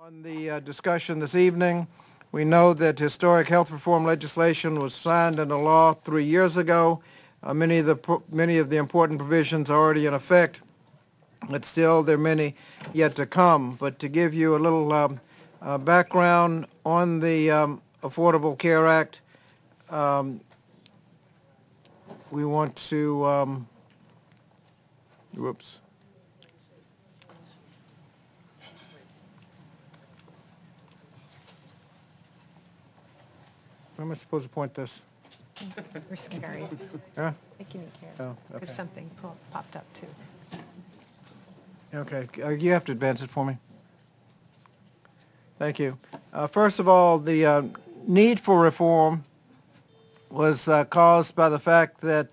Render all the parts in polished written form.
On the discussion this evening, we know that historic health reform legislation was signed into law 3 years ago. Many of the important provisions are already in effect, but still there are many yet to come. But to give you a little background on the Affordable Care Act, we want to, whoops. Where am I supposed to point this? We're scary. Huh? Making you care. Oh, Because okay. something popped up too. Okay, you have to advance it for me. Thank you. First of all, the need for reform was caused by the fact that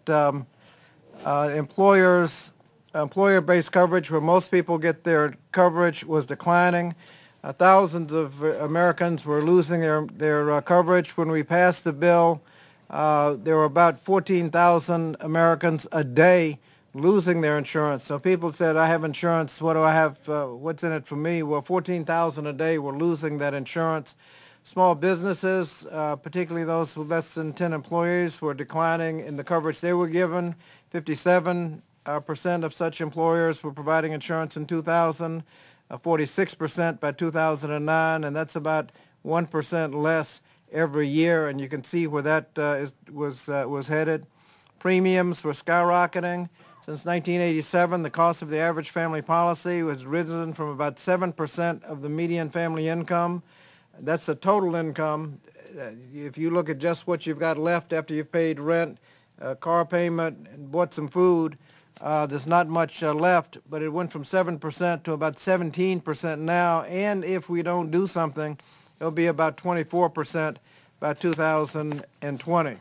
employer-based coverage, where most people get their coverage, was declining. Thousands of Americans were losing their coverage. When we passed the bill, there were about 14,000 Americans a day losing their insurance. So people said, I have insurance, what do I have, what's in it for me? Well, 14,000 a day were losing that insurance. Small businesses, particularly those with less than 10 employees, were declining in the coverage they were given. 57% of such employers were providing insurance in 2000. 46% by 2009, and that's about 1% less every year, and you can see where that was headed. Premiums were skyrocketing. Since 1987, the cost of the average family policy has risen from about 7% of the median family income. That's the total income. If you look at just what you've got left after you've paid rent, car payment, and bought some food, there's not much left, but it went from 7% to about 17% now, and if we don't do something, it'll be about 24% by 2020.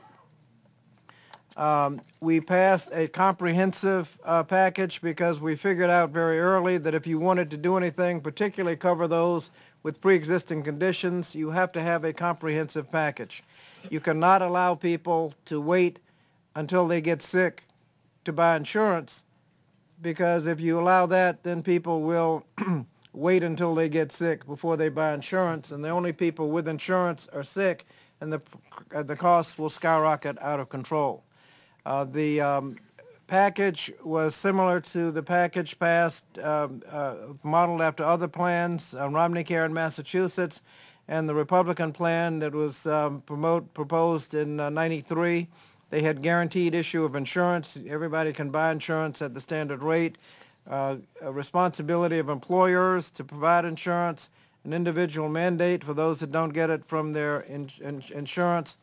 We passed a comprehensive package because we figured out very early that if you wanted to do anything, particularly cover those with pre-existing conditions, you have to have a comprehensive package. You cannot allow people to wait until they get sick to buy insurance, because if you allow that, then people will wait until they get sick before they buy insurance, and the only people with insurance are sick, and the costs will skyrocket out of control. The package was similar to the package passed, modeled after other plans, Obamacare in Massachusetts, and the Republican plan that was proposed in '93. They had guaranteed issue of insurance. Everybody can buy insurance at the standard rate. A responsibility of employers to provide insurance, an individual mandate for those that don't get it from their insurance,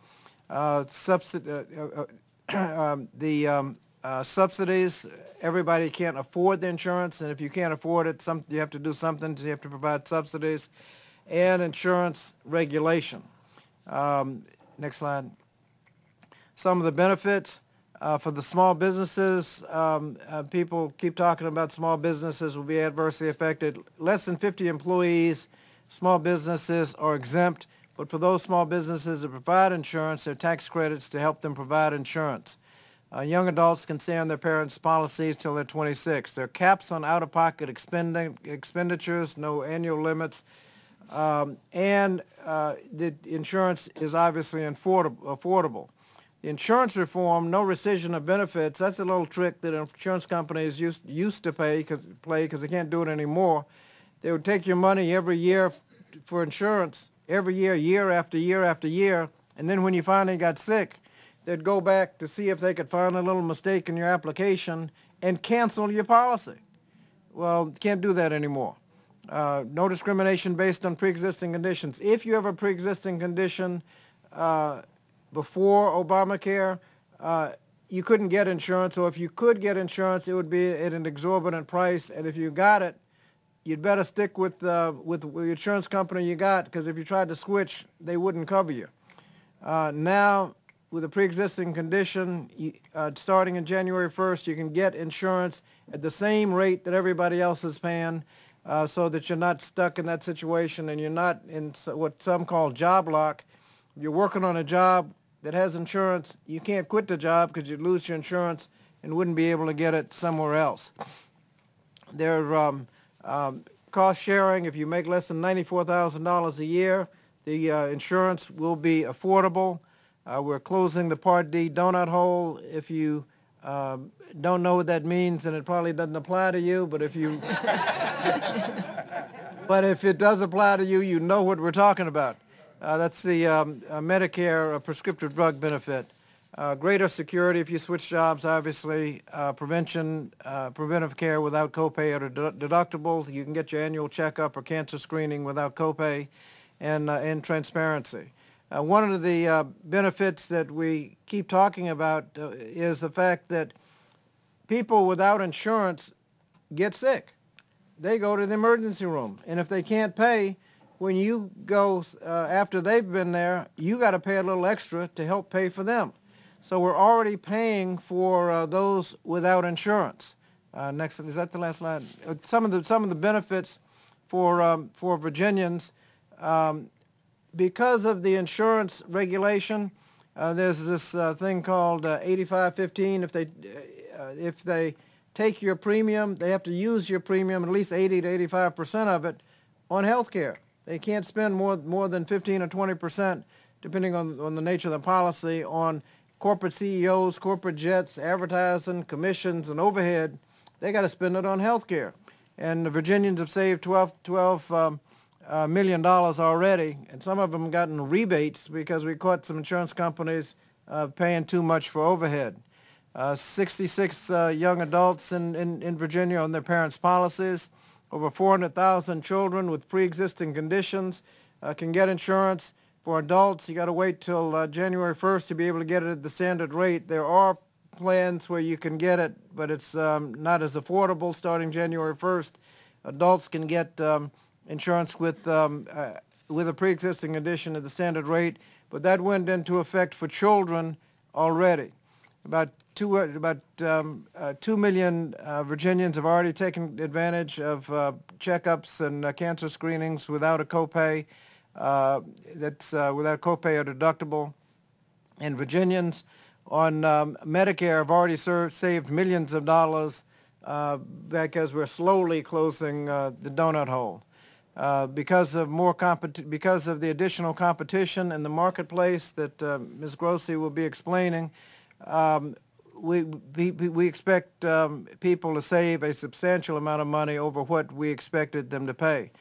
subsidies. Everybody can't afford the insurance, and if you can't afford it, you have to do something, so you have to provide subsidies, and insurance regulation. Next slide. Some of the benefits for the small businesses, people keep talking about small businesses will be adversely affected. Less than 50 employees, small businesses are exempt, but for those small businesses that provide insurance, there are tax credits to help them provide insurance. Young adults can stay on their parents' policies till they're 26. There are caps on out-of-pocket expenditures, no annual limits, and the insurance is obviously affordable. The insurance reform, no rescission of benefits, that's a little trick that insurance companies used to play because they can't do it anymore. They would take your money every year for insurance, every year, year after year after year, and then when you finally got sick, they'd go back to see if they could find a little mistake in your application and cancel your policy. Well, can't do that anymore. No discrimination based on pre-existing conditions. If you have a pre-existing condition, before Obamacare, you couldn't get insurance, or if you could get insurance, it would be at an exorbitant price, and if you got it, you'd better stick with the insurance company you got, because if you tried to switch, they wouldn't cover you. Now, with a pre-existing condition, starting in January 1st, you can get insurance at the same rate that everybody else is paying, so that you're not stuck in that situation and you're not in what some call job lock. If you're working on a job that has insurance, you can't quit the job because you'd lose your insurance and wouldn't be able to get it somewhere else. There cost sharing. If you make less than $94,000 a year, the insurance will be affordable. We're closing the Part D donut hole. If you don't know what that means, and it probably doesn't apply to you, but if you but if it does apply to you, you know what we're talking about. That's the Medicare prescriptive drug benefit. Greater security if you switch jobs, obviously. Preventive care without copay or deductible. You can get your annual checkup or cancer screening without copay, and transparency. One of the benefits that we keep talking about is the fact that people without insurance get sick. They go to the emergency room, and if they can't pay, when you go after they've been there, you got to pay a little extra to help pay for them. So we're already paying for those without insurance. Next, is that the last slide? Some of the benefits for Virginians. Because of the insurance regulation, there's this thing called 85-15. If they take your premium, they have to use your premium, at least 80 to 85% of it, on health care. They can't spend more than 15 or 20%, depending on the nature of the policy, on corporate CEOs, corporate jets, advertising, commissions, and overhead. They got to spend it on health care. And the Virginians have saved $12 million already, and some of them have gotten rebates because we caught some insurance companies paying too much for overhead. 66 young adults in Virginia on their parents' policies. Over 400,000 children with pre-existing conditions can get insurance. For adults, you got to wait till January 1st to be able to get it at the standard rate. There are plans where you can get it, but it's not as affordable starting January 1st. Adults can get insurance with a pre-existing condition at the standard rate, but that went into effect for children already. About 2 million Virginians have already taken advantage of checkups and cancer screenings without a copay. That's without copay or deductible. And Virginians on Medicare have already saved millions of dollars because we're slowly closing the donut hole. Because of the additional competition in the marketplace that Ms. Grossi will be explaining, we expect people to save a substantial amount of money over what we expected them to pay.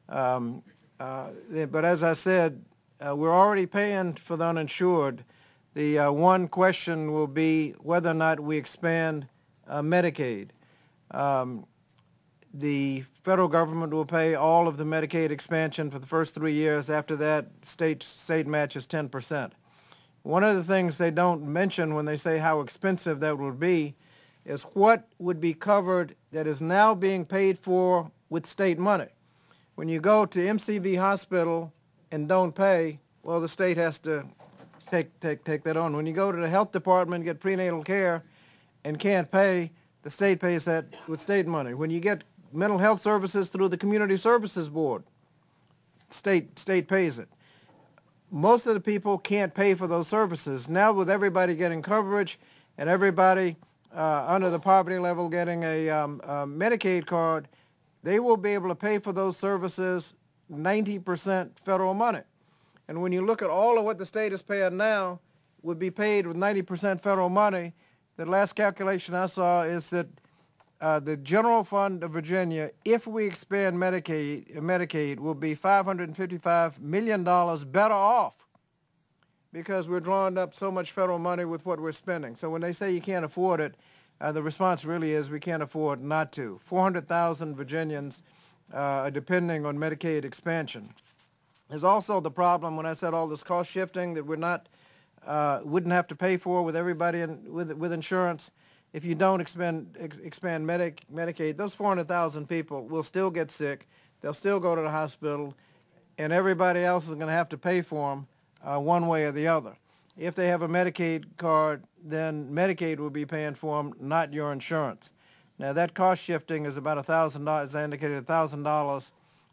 But as I said, we're already paying for the uninsured. The one question will be whether or not we expand Medicaid. The federal government will pay all of the Medicaid expansion for the first 3 years. After that, state match is 10%. One of the things they don't mention when they say how expensive that would be is what would be covered that is now being paid for with state money. When you go to MCV Hospital and don't pay, well, the state has to take that on. When you go to the health department and get prenatal care and can't pay, the state pays that with state money. When you get mental health services through the Community Services Board, state pays it. Most of the people can't pay for those services. Now with everybody getting coverage and everybody under the poverty level getting a Medicaid card, they will be able to pay for those services 90% federal money. And when you look at all of what the state is paying now, would be paid with 90% federal money. The last calculation I saw is that the general fund of Virginia, if we expand Medicaid, will be $555 million better off because we're drawing up so much federal money with what we're spending. So when they say you can't afford it, the response really is we can't afford not to. 400,000 Virginians are depending on Medicaid expansion. There's also the problem when I said all this cost shifting that we're not wouldn't have to pay for with everybody with insurance. If you don't expand Medicaid, those 400,000 people will still get sick. They'll still go to the hospital, and everybody else is going to have to pay for them one way or the other. If they have a Medicaid card, then Medicaid will be paying for them, not your insurance. Now that cost shifting is about $1,000, as I indicated, $1,000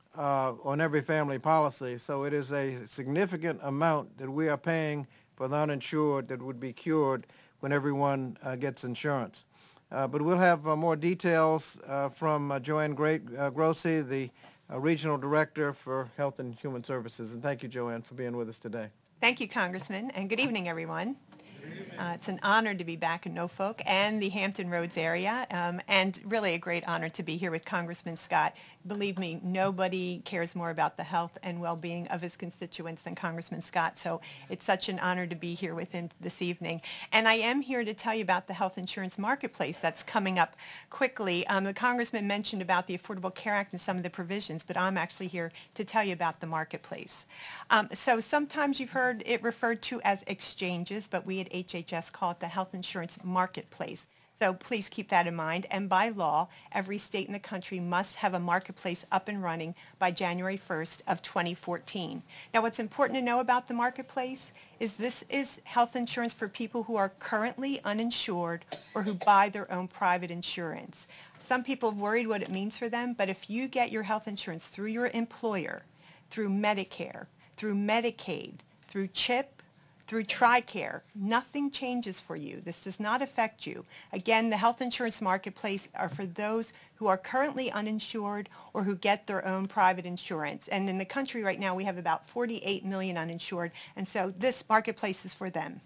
on every family policy. So it is a significant amount that we are paying for the uninsured that would be cured when everyone gets insurance. But we'll have more details from Joanne Grossi, the Regional Director for Health and Human Services. And thank you, Joanne, for being with us today. Thank you, Congressman, and good evening, everyone. It's an honor to be back in Norfolk and the Hampton Roads area, and really a great honor to be here with Congressman Scott. Believe me, nobody cares more about the health and well-being of his constituents than Congressman Scott, so it's such an honor to be here with him this evening. And I am here to tell you about the health insurance marketplace that's coming up quickly. The Congressman mentioned about the Affordable Care Act and some of the provisions, but I'm actually here to tell you about the marketplace. So sometimes you've heard it referred to as exchanges, but we at HHS call it the health insurance marketplace. So please keep that in mind. And by law, every state in the country must have a marketplace up and running by January 1st of 2014. Now, what's important to know about the marketplace is this is health insurance for people who are currently uninsured or who buy their own private insurance. Some people have worried what it means for them, but if you get your health insurance through your employer, through Medicare, through Medicaid, through CHIP, through TRICARE, nothing changes for you. This does not affect you. Again, the health insurance marketplace are for those who are currently uninsured or who get their own private insurance. And in the country right now, we have about 48 million uninsured, and so this marketplace is for them.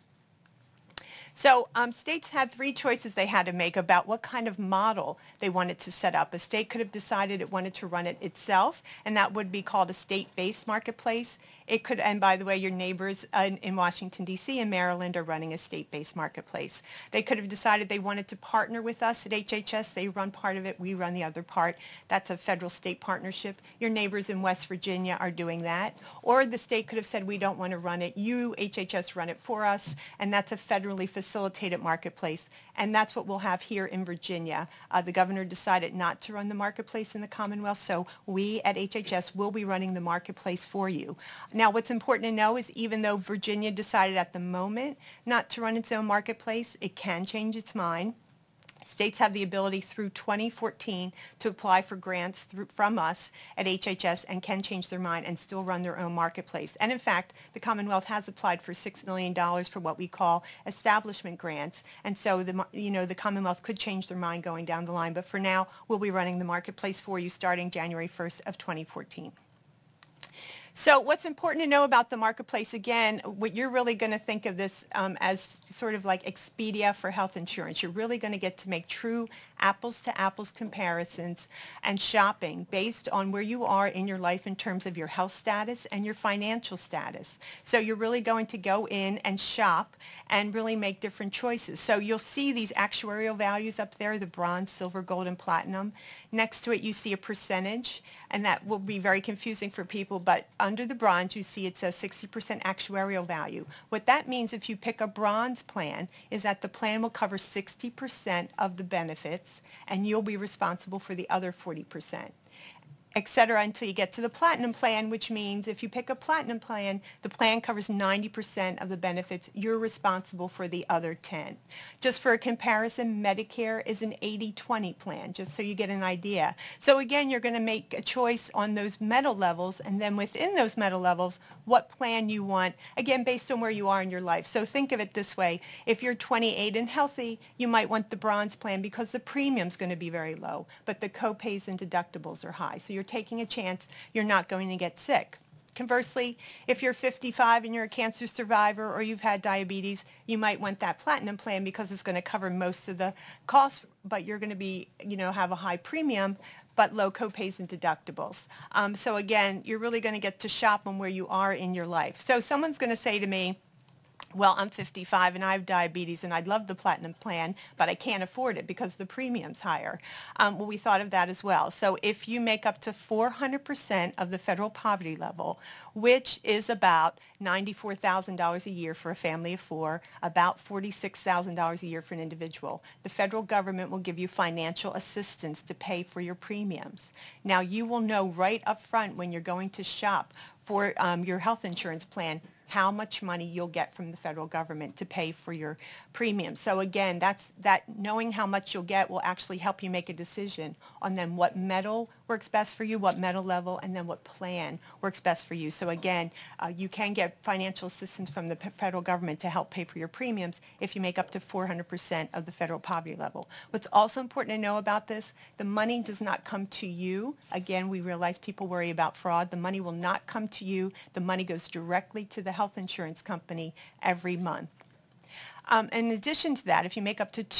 So states had three choices they had to make about what kind of model they wanted to set up. A state could have decided it wanted to run it itself, and that would be called a state-based marketplace. It could, and by the way, your neighbors in Washington, D.C. and Maryland are running a state-based marketplace. They could have decided they wanted to partner with us at HHS. They run part of it, we run the other part. That's a federal-state partnership. Your neighbors in West Virginia are doing that. Or the state could have said, we don't want to run it. You, HHS, run it for us, and that's a federally facilitated marketplace, and that's what we'll have here in Virginia. The governor decided not to run the marketplace in the Commonwealth, so we at HHS will be running the marketplace for you. Now, what's important to know is even though Virginia decided at the moment not to run its own marketplace, it can change its mind. States have the ability through 2014 to apply for grants from us at HHS and can change their mind and still run their own marketplace. And in fact, the Commonwealth has applied for $6 million for what we call establishment grants. And so the Commonwealth could change their mind going down the line. But for now, we'll be running the marketplace for you starting January 1st of 2014. So what's important to know about the marketplace, again, what you're really going to think of this as sort of like Expedia for health insurance. You're really going to get to make true apples-to-apples comparisons and shopping based on where you are in your life in terms of your health status and your financial status. So you're really going to go in and shop and really make different choices. So you'll see these actuarial values up there, the bronze, silver, gold, and platinum. Next to it, you see a percentage, and that will be very confusing for people, but under the bronze, you see it says 60% actuarial value. What that means if you pick a bronze plan is that the plan will cover 60% of the benefits, and you'll be responsible for the other 40%. Et cetera, until you get to the platinum plan, which means if you pick a platinum plan, the plan covers 90% of the benefits. You're responsible for the other 10. Just for a comparison, Medicare is an 80-20 plan, just so you get an idea. So again, you're going to make a choice on those metal levels, and then within those metal levels, what plan you want, again, based on where you are in your life. So think of it this way. If you're 28 and healthy, you might want the bronze plan because the premium's going to be very low, but the co-pays and deductibles are high. So you're taking a chance you're not going to get sick. Conversely, if you're 55 and you're a cancer survivor or you've had diabetes, you might want that platinum plan because it's going to cover most of the costs, but you're going to be, have a high premium, but low co-pays and deductibles. So again, you're really going to get to shop on where you are in your life. So someone's going to say to me, well, I'm 55 and I have diabetes and I'd love the platinum plan, but I can't afford it because the premium's higher. Well, we thought of that as well. So if you make up to 400% of the federal poverty level, which is about $94,000 a year for a family of four, about $46,000 a year for an individual, the federal government will give you financial assistance to pay for your premiums. Now, you will know right up front when you're going to shop for your health insurance plan how much money you'll get from the federal government to pay for your premiums. So again, knowing how much you'll get will actually help you make a decision on then what metal works best for you, what metal level, and then what plan works best for you. So again, you can get financial assistance from the federal government to help pay for your premiums if you make up to 400% of the federal poverty level. What's also important to know about this, the money does not come to you. Again, we realize people worry about fraud. The money will not come to you. The money goes directly to the health insurance company every month. In addition to that, if you make up to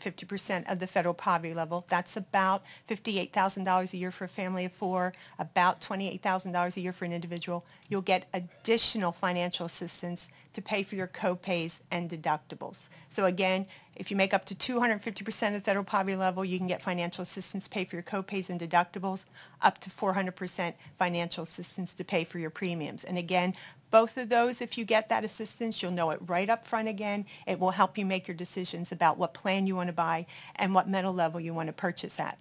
250% of the federal poverty level, that's about $58,000 a year for a family of four, about $28,000 a year for an individual, you'll get additional financial assistance to pay for your co-pays and deductibles. So again, if you make up to 250% of the federal poverty level, you can get financial assistance to pay for your co-pays and deductibles, up to 400% financial assistance to pay for your premiums. And again, both of those, if you get that assistance, you'll know it right up front again. It will help you make your decisions about what plan you want to buy and what metal level you want to purchase at.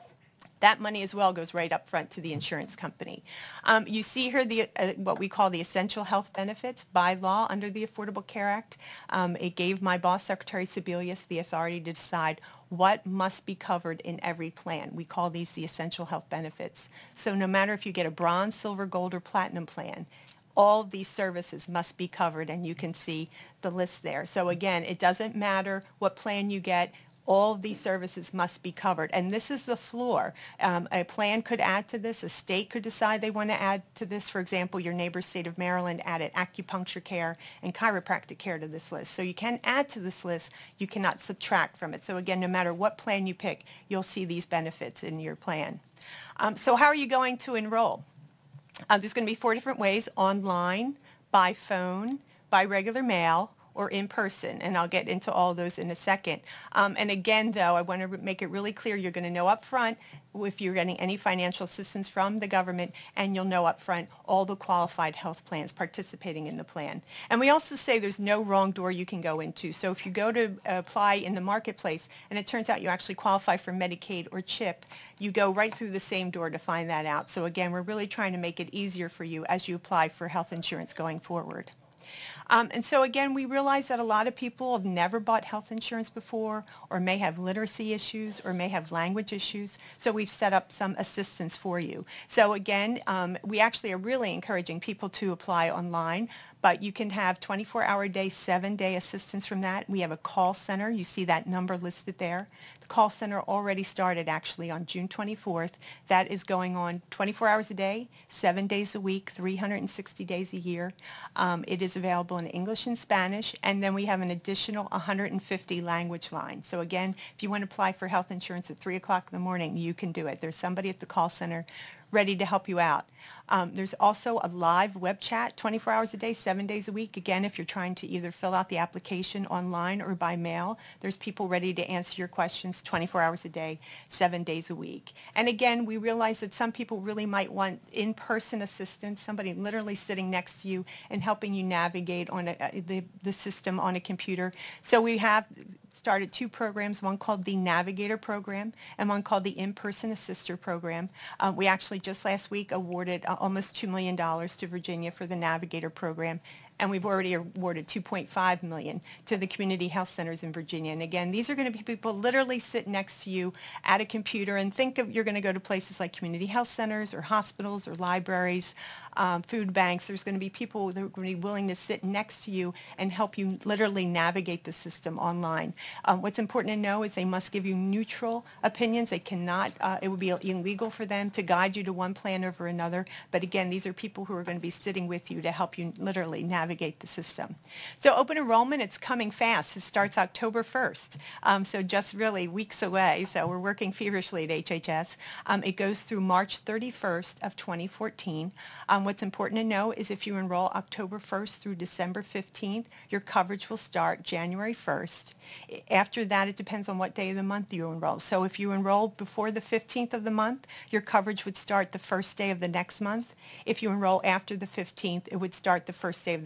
That money as well goes right up front to the insurance company. You see here what we call the essential health benefits by law under the Affordable Care Act. It gave my boss, Secretary Sebelius, the authority to decide what must be covered in every plan. We call these the essential health benefits. So no matter if you get a bronze, silver, gold, or platinum plan, all of these services must be covered, and you can see the list there. So again, it doesn't matter what plan you get. All of these services must be covered. And this is the floor. A plan could add to this. A state could decide they want to add to this. For example, your neighbor state of Maryland added acupuncture care and chiropractic care to this list. So you can add to this list. You cannot subtract from it. So again, no matter what plan you pick, you'll see these benefits in your plan. So how are you going to enroll? There's going to be 4 different ways: online, by phone, by regular mail, or in person, and I'll get into all those in a second. And again, though, I want to make it really clear, you're going to know up front if you're getting any financial assistance from the government, and you'll know up front all the qualified health plans participating in the plan. And we also say there's no wrong door you can go into. So if you go to apply in the marketplace and it turns out you actually qualify for Medicaid or CHIP, you go right through the same door to find that out. So again, we're really trying to make it easier for you as you apply for health insurance going forward. And so again, we realize that a lot of people have never bought health insurance before, or may have literacy issues, or may have language issues. So we've set up some assistance for you. So again, we actually are really encouraging people to apply online, but you can have 24-hour-a-day, 7-day assistance from that. We have a call center. You see that number listed there. The call center already started actually on June 24th. That is going on 24 hours a day, 7 days a week, 360 days a year. It is available in English and Spanish, and then we have an additional 150 language lines. So again, if you want to apply for health insurance at 3 o'clock in the morning, you can do it. There's somebody at the call center ready to help you out. There's also a live web chat 24 hours a day, 7 days a week. Again, if you're trying to either fill out the application online or by mail, there's people ready to answer your questions 24 hours a day, 7 days a week. And again, we realize that some people really might want in-person assistance, somebody literally sitting next to you and helping you navigate on the system on a computer. So we have started 2 programs, one called the Navigator Program and one called the In-Person Assister Program. We actually just last week awarded almost $2 million to Virginia for the Navigator Program, and we've already awarded $2.5 million to the community health centers in Virginia. And again, these are going to be people literally sit next to you at a computer, and think of you're going to go to places like community health centers or hospitals or libraries, food banks. There's going to be people that are going to be willing to sit next to you and help you literally navigate the system online. What's important to know is they must give you neutral opinions. They cannot, it would be illegal for them to guide you to one plan over another. But again, these are people who are going to be sitting with you to help you literally navigate the system. So open enrollment, it's coming fast. It starts October 1st, so just really weeks away. So we're working feverishly at HHS. It goes through March 31st of 2014. What's important to know is if you enroll October 1st through December 15th, your coverage will start January 1st. After that, it depends on what day of the month you enroll. So if you enroll before the 15th of the month, your coverage would start the first day of the next month. If you enroll after the 15th, it would start the first day of the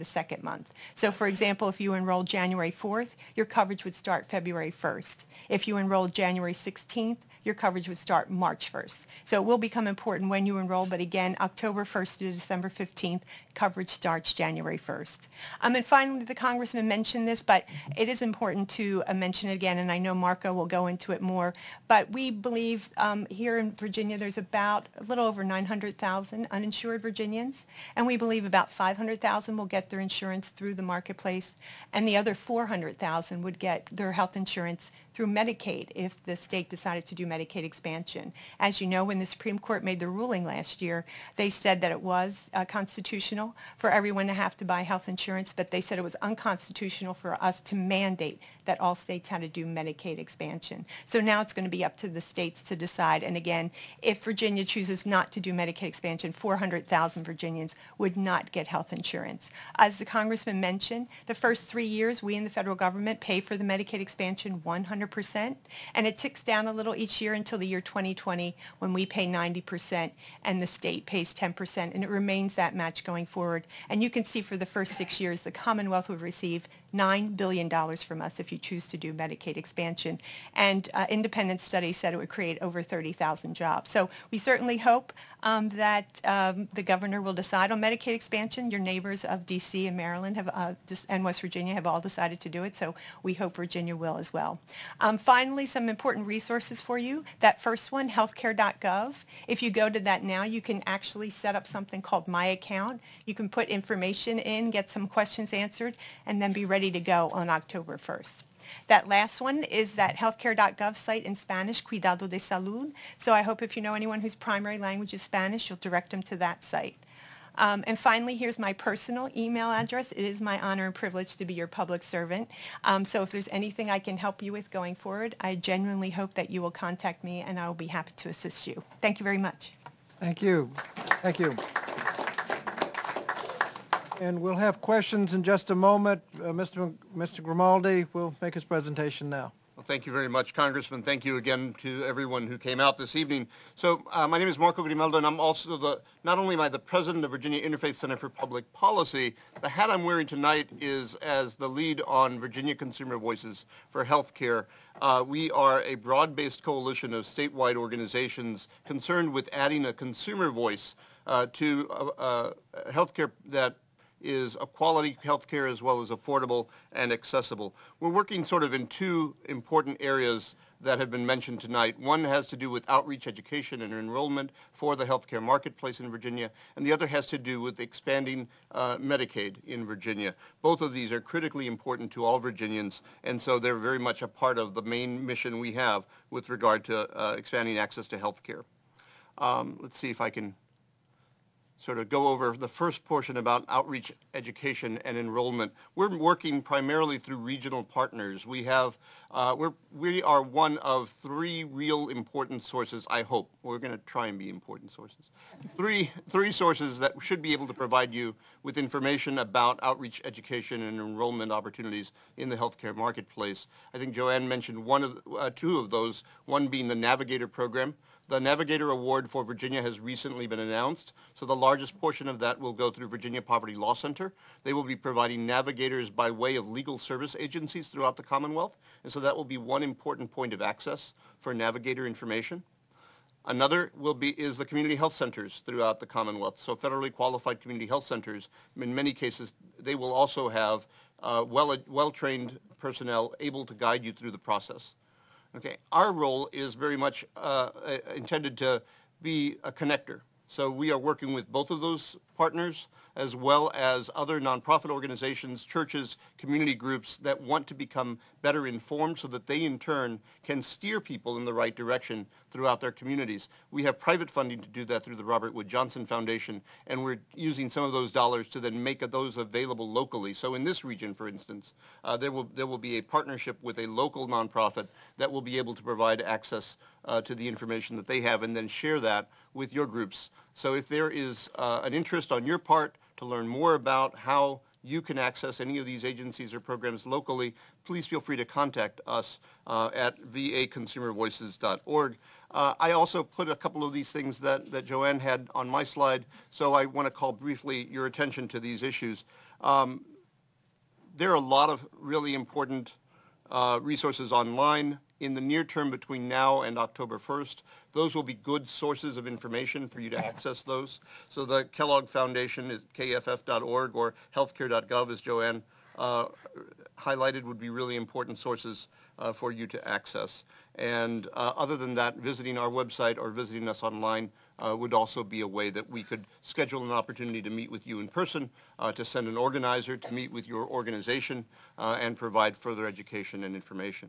second month. So for example, if you enrolled January 4th, your coverage would start February 1st. If you enrolled January 16th, your coverage would start March 1st. So it will become important when you enroll, but again, October 1st to December 15th, coverage starts January 1st. And finally, the Congressman mentioned this, but it is important to mention it again, and I know Marco will go into it more, but we believe here in Virginia there's about a little over 900,000 uninsured Virginians, and we believe about 500,000 will get their insurance through the marketplace, and the other 400,000 would get their health insurance through Medicaid if the state decided to do Medicaid expansion. As you know, when the Supreme Court made the ruling last year, they said that it was constitutional for everyone to have to buy health insurance, but they said it was unconstitutional for us to mandate that all states had to do Medicaid expansion. So now it's going to be up to the states to decide. And again, if Virginia chooses not to do Medicaid expansion, 400,000 Virginians would not get health insurance. As the Congressman mentioned, the first 3 years, we in the federal government pay for the Medicaid expansion 100%, and it ticks down a little each year until the year 2020 when we pay 90% and the state pays 10%, and it remains that match going forward. And you can see for the first 6 years, the Commonwealth would receive $9 billion from us if you choose to do Medicaid expansion. And independent studies said it would create over 30,000 jobs. So we certainly hope that the governor will decide on Medicaid expansion. Your neighbors of D.C. and Maryland have, and West Virginia have all decided to do it, so we hope Virginia will as well. Finally, some important resources for you. That first one, healthcare.gov. If you go to that now, you can actually set up something called My Account. You can put information in, get some questions answered, and then be ready to go on October 1st. That last one is that healthcare.gov site in Spanish, Cuidado de Salud. So I hope if you know anyone whose primary language is Spanish, you'll direct them to that site. And finally, here's my personal email address. It is my honor and privilege to be your public servant. So if there's anything I can help you with going forward, I genuinely hope that you will contact me and I will be happy to assist you. Thank you very much. Thank you. Thank you. And we'll have questions in just a moment. Mr. Grimaldi will make his presentation now. Well, thank you very much, Congressman. Thank you again to everyone who came out this evening. So my name is Marco Grimaldo, and I'm also not only am I the president of Virginia Interfaith Center for Public Policy, the hat I'm wearing tonight is as the lead on Virginia Consumer Voices for Health Care. We are a broad-based coalition of statewide organizations concerned with adding a consumer voice to health care that is a quality health care as well as affordable and accessible. We're working sort of in two important areas that have been mentioned tonight. One has to do with outreach, education, and enrollment for the healthcare marketplace in Virginia, and the other has to do with expanding Medicaid in Virginia. Both of these are critically important to all Virginians, and so they're very much a part of the main mission we have with regard to expanding access to health care. Let's see if I can sort of go over the first portion about outreach, education, and enrollment. We're working primarily through regional partners. We are one of three real important sources, I hope. We're going to try and be important sources. Three sources that should be able to provide you with information about outreach, education, and enrollment opportunities in the healthcare marketplace. I think Joanne mentioned two of those, one being the Navigator program. The Navigator Award for Virginia has recently been announced, so the largest portion of that will go through Virginia Poverty Law Center. They will be providing navigators by way of legal service agencies throughout the Commonwealth, and so that will be one important point of access for navigator information. Another is the community health centers throughout the Commonwealth. So federally qualified community health centers, in many cases, they will also have well-trained personnel able to guide you through the process. Okay, our role is very much intended to be a connector. So we are working with both of those partners as well as other nonprofit organizations, churches, community groups that want to become better informed so that they in turn can steer people in the right direction throughout their communities. We have private funding to do that through the Robert Wood Johnson Foundation, and we're using some of those dollars to then make those available locally. So in this region, for instance, there will be a partnership with a local nonprofit that will be able to provide access to the information that they have and then share that with your groups. So if there is an interest on your part to learn more about how you can access any of these agencies or programs locally, please feel free to contact us at vaconsumervoices.org. I also put a couple of these things that Joanne had on my slide, so I want to call briefly your attention to these issues. There are a lot of really important resources online in the near term between now and October 1st. Those will be good sources of information for you to access those. So the Kellogg Foundation is kff.org, or healthcare.gov, as Joanne highlighted, would be really important sources for you to access. And other than that, visiting our website or visiting us online would also be a way that we could schedule an opportunity to meet with you in person, to send an organizer to meet with your organization, and provide further education and information.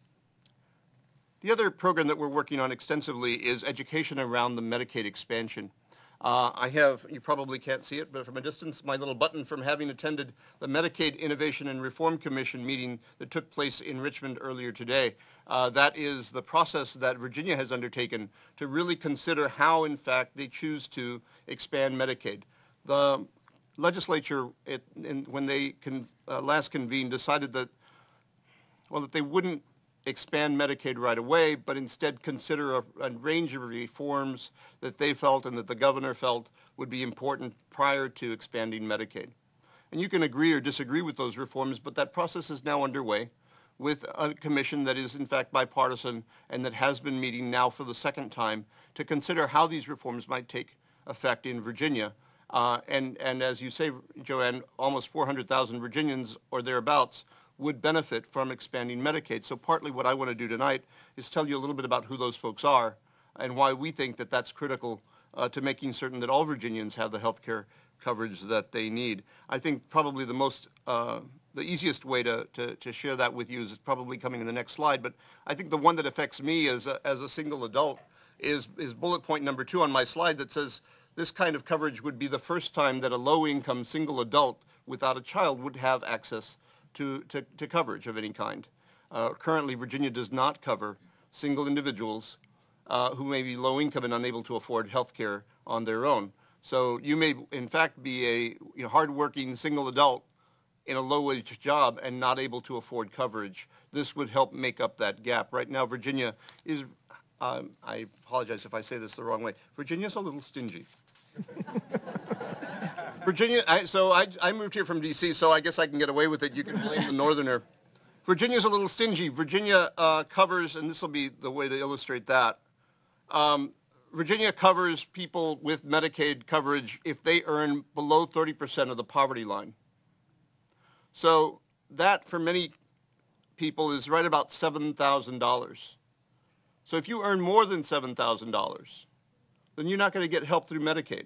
The other program that we're working on extensively is education around the Medicaid expansion. I have, you probably can't see it, but from a distance, my little button from having attended the Medicaid Innovation and Reform Commission meeting that took place in Richmond earlier today. That is the process that Virginia has undertaken to really consider how, in fact, they choose to expand Medicaid. The legislature, when they last convened, decided that, well, that they wouldn't expand Medicaid right away, but instead consider a range of reforms that they felt and that the governor felt would be important prior to expanding Medicaid. And you can agree or disagree with those reforms, but that process is now underway with a commission that is in fact bipartisan and that has been meeting now for the second time to consider how these reforms might take effect in Virginia. And as you say, Joanne, almost 400,000 Virginians or thereabouts would benefit from expanding Medicaid. So partly what I want to do tonight is tell you a little bit about who those folks are and why we think that that's critical to making certain that all Virginians have the health care coverage that they need. I think probably the easiest way to share that with you is probably coming in the next slide, but I think the one that affects me as a single adult is bullet point number 2 on my slide that says this kind of coverage would be the first time that a low-income single adult without a child would have access to coverage of any kind. Currently, Virginia does not cover single individuals who may be low income and unable to afford health care on their own. So you may, in fact, be a hardworking single adult in a low-wage job and not able to afford coverage. This would help make up that gap. Right now, Virginia is, I apologize if I say this the wrong way, Virginia's a little stingy. Virginia, I moved here from D.C., so I guess I can get away with it. You can blame the northerner. Virginia's a little stingy. Virginia covers, and this will be the way to illustrate that, Virginia covers people with Medicaid coverage if they earn below 30% of the poverty line. So that, for many people, is right about $7,000. So if you earn more than $7,000, then you're not going to get help through Medicaid.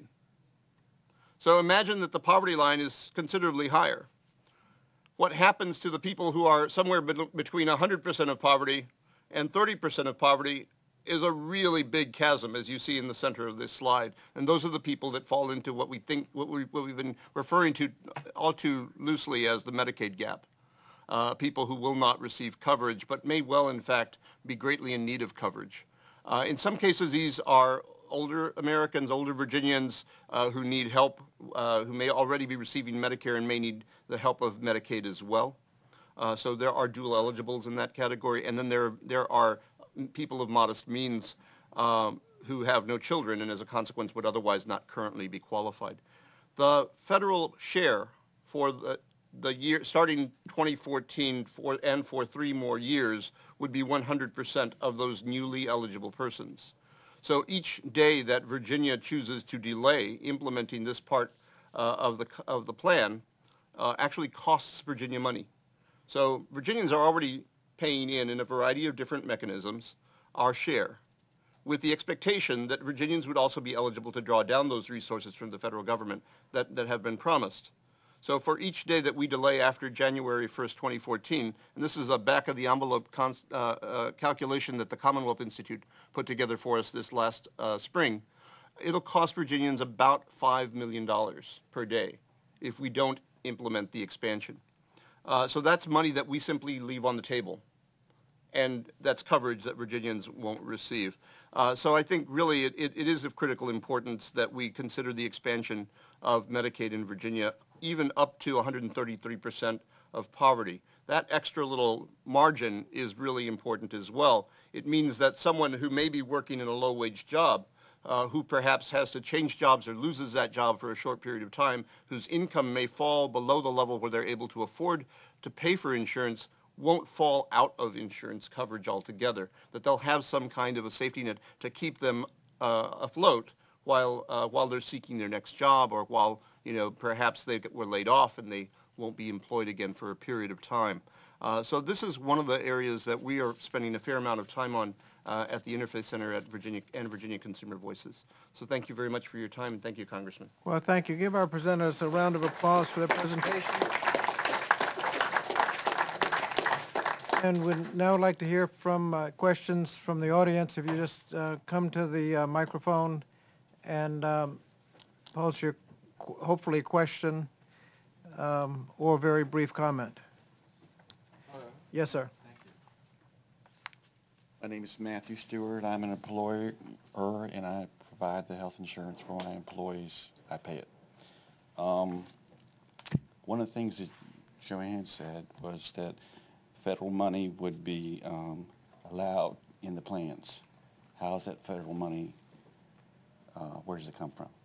So imagine that the poverty line is considerably higher. What happens to the people who are somewhere between 100% of poverty and 30% of poverty is a really big chasm, as you see in the center of this slide. And those are the people that fall into what we've been referring to all too loosely as the Medicaid gap. People who will not receive coverage, but may well, in fact, be greatly in need of coverage. In some cases, these are older Americans, older Virginians who need help, who may already be receiving Medicare and may need the help of Medicaid as well. So there are dual eligibles in that category. And then there are people of modest means who have no children and as a consequence would otherwise not currently be qualified. The federal share for the year starting 2014 and for 3 more years would be 100% of those newly eligible persons. So each day that Virginia chooses to delay implementing this part of the plan actually costs Virginia money. So Virginians are already paying in a variety of different mechanisms our share, with the expectation that Virginians would also be eligible to draw down those resources from the federal government that have been promised. So for each day that we delay after January 1st, 2014, and this is a back-of-the-envelope calculation that the Commonwealth Institute put together for us this last spring, it'll cost Virginians about $5 million per day if we don't implement the expansion. So that's money that we simply leave on the table, and that's coverage that Virginians won't receive. So I think really it is of critical importance that we consider the expansion of Medicaid in Virginia, even up to 133% of poverty. That extra little margin is really important as well. It means that someone who may be working in a low-wage job, who perhaps has to change jobs or loses that job for a short period of time, whose income may fall below the level where they're able to afford to pay for insurance, won't fall out of insurance coverage altogether, that they'll have some kind of a safety net to keep them afloat while they're seeking their next job, or while, perhaps they were laid off and they won't be employed again for a period of time. So this is one of the areas that we are spending a fair amount of time on at the Interfaith Center at Virginia Consumer Voices. So thank you very much for your time, and thank you, Congressman. Well, thank you. Give our presenters a round of applause for their presentation. And we'd now like to hear from questions from the audience. If you just come to the microphone and pose your, hopefully, question or very brief comment. Yes, sir. Thank you. My name is Matthew Stewart. I'm an employer, and I provide the health insurance for my employees. I pay it. One of the things that Joanne said was that federal money would be allowed in the plans. How is that federal money, where does it come from?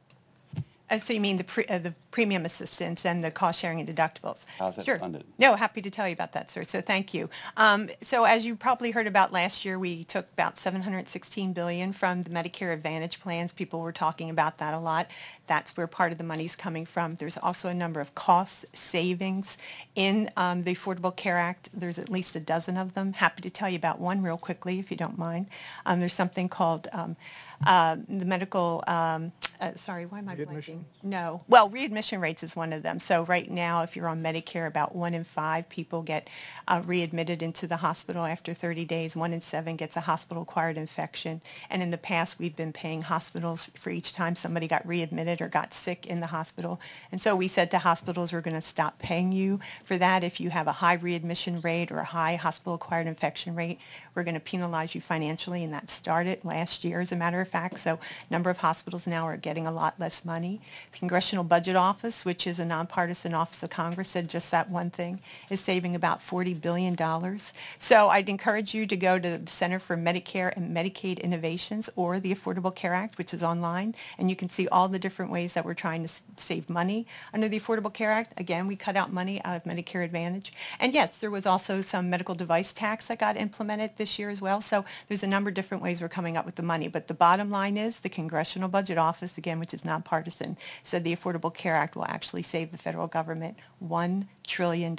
So you mean the premium assistance and the cost sharing and deductibles? How's that funded? No, happy to tell you about that, sir. So thank you. So as you probably heard about last year, we took about $716 billion from the Medicare Advantage plans. People were talking about that a lot. That's where part of the money's coming from. There's also a number of cost savings in the Affordable Care Act. There's at least a dozen of them. Happy to tell you about one real quickly, if you don't mind. There's something called the medical, sorry, why am I blanking? No. Well, readmission rates is one of them. So right now, if you're on Medicare, about 1 in 5 people get readmitted into the hospital after 30 days. 1 in 7 gets a hospital-acquired infection. And in the past, we've been paying hospitals for each time somebody got readmitted or got sick in the hospital. And so we said to hospitals, we're going to stop paying you for that. If you have a high readmission rate or a high hospital-acquired infection rate, we're going to penalize you financially. And that started last year, as a matter of fact. So a number of hospitals now are getting a lot less money. The Congressional Budget Office, which is a nonpartisan office of Congress, said just that one thing, is saving about $40 billion. So I'd encourage you to go to the Center for Medicare and Medicaid Innovations or the Affordable Care Act, which is online, and you can see all the different ways that we're trying to save money. Under the Affordable Care Act, again, we cut out money out of Medicare Advantage. And yes, there was also some medical device tax that got implemented this year as well. So there's a number of different ways we're coming up with the money. But the bottom line is the Congressional Budget Office, again, which is nonpartisan, said the Affordable Care Act will actually save the federal government $1 trillion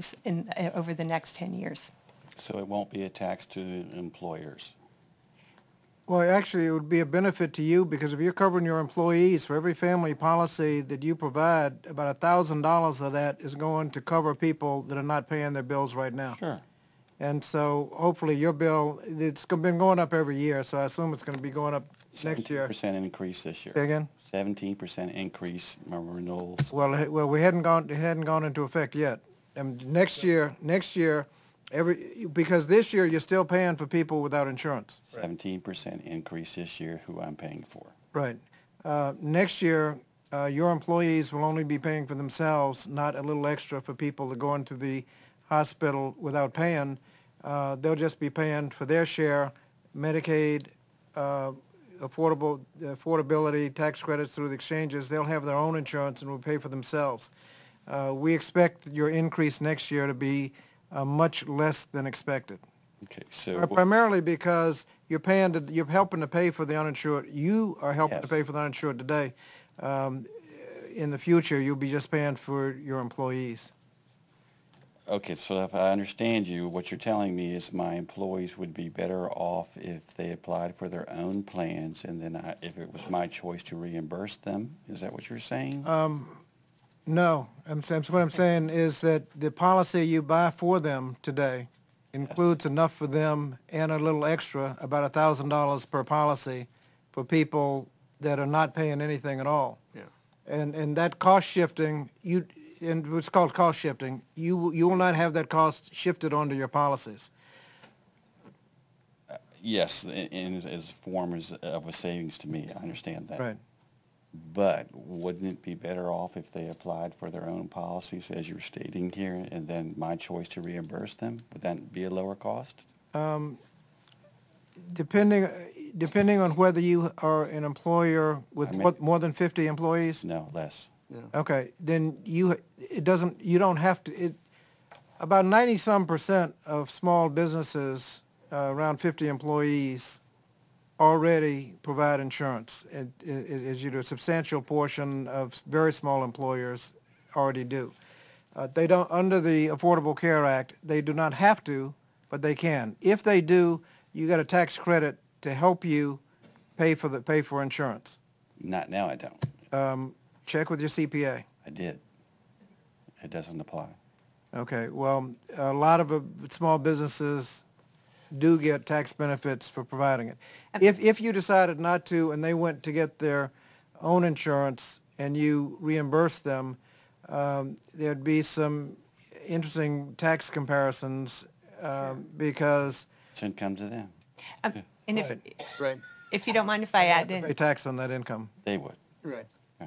over the next 10 years. So it won't be a tax to employers? Well, actually, it would be a benefit to you, because if you're covering your employees, for every family policy that you provide, about $1,000 of that is going to cover people that are not paying their bills right now. Sure. And so hopefully your bill, it's been going up every year, so I assume it's going to be going up next year. 17% increase this year. Say again? 17% increase, renewals. Well, it hadn't gone into effect yet. And next year, because this year you're still paying for people without insurance. 17% increase this year, who I'm paying for. Right. Next year, your employees will only be paying for themselves, not a little extra for people that go into the hospital without paying. They'll just be paying for their share, Medicaid, affordability, tax credits through the exchanges. They'll have their own insurance and will pay for themselves. We expect your increase next year to be much less than expected. Okay, so primarily because you're helping to pay for the uninsured. You are helping to pay for the uninsured today. In the future, you'll be just paying for your employees. Okay, so if I understand you, what you're telling me is my employees would be better off if they applied for their own plans, and then if it was my choice to reimburse them. Is that what you're saying? No. What I'm saying is that the policy you buy for them today includes enough for them and a little extra, about $1,000 per policy, for people that are not paying anything at all. Yeah. And that cost shifting, and what's called cost shifting, you will not have that cost shifted onto your policies. Yes, as forms of a savings to me. I understand that. Right. But wouldn't it be better off if they applied for their own policies, as you're stating here, and then my choice to reimburse them? Would that be a lower cost? Depending, depending on whether you are an employer with I mean- more than 50 employees? No, less. Okay, then you don't have to, about 90-some% of small businesses, around 50 employees, already provide insurance. As you do, a substantial portion of very small employers already do. They don't, under the Affordable Care Act, they do not have to, but they can. If they do, you get a tax credit to help you pay for insurance. Not now, I don't. Check with your CPA. I did. It doesn't apply. Okay, well, a lot of small businesses do get tax benefits for providing it. If you decided not to and they went to get their own insurance and you reimburse them, there'd be some interesting tax comparisons because Shouldn't come to them. And Right. if you don't mind if I add in. pay tax on that income. They would. Right.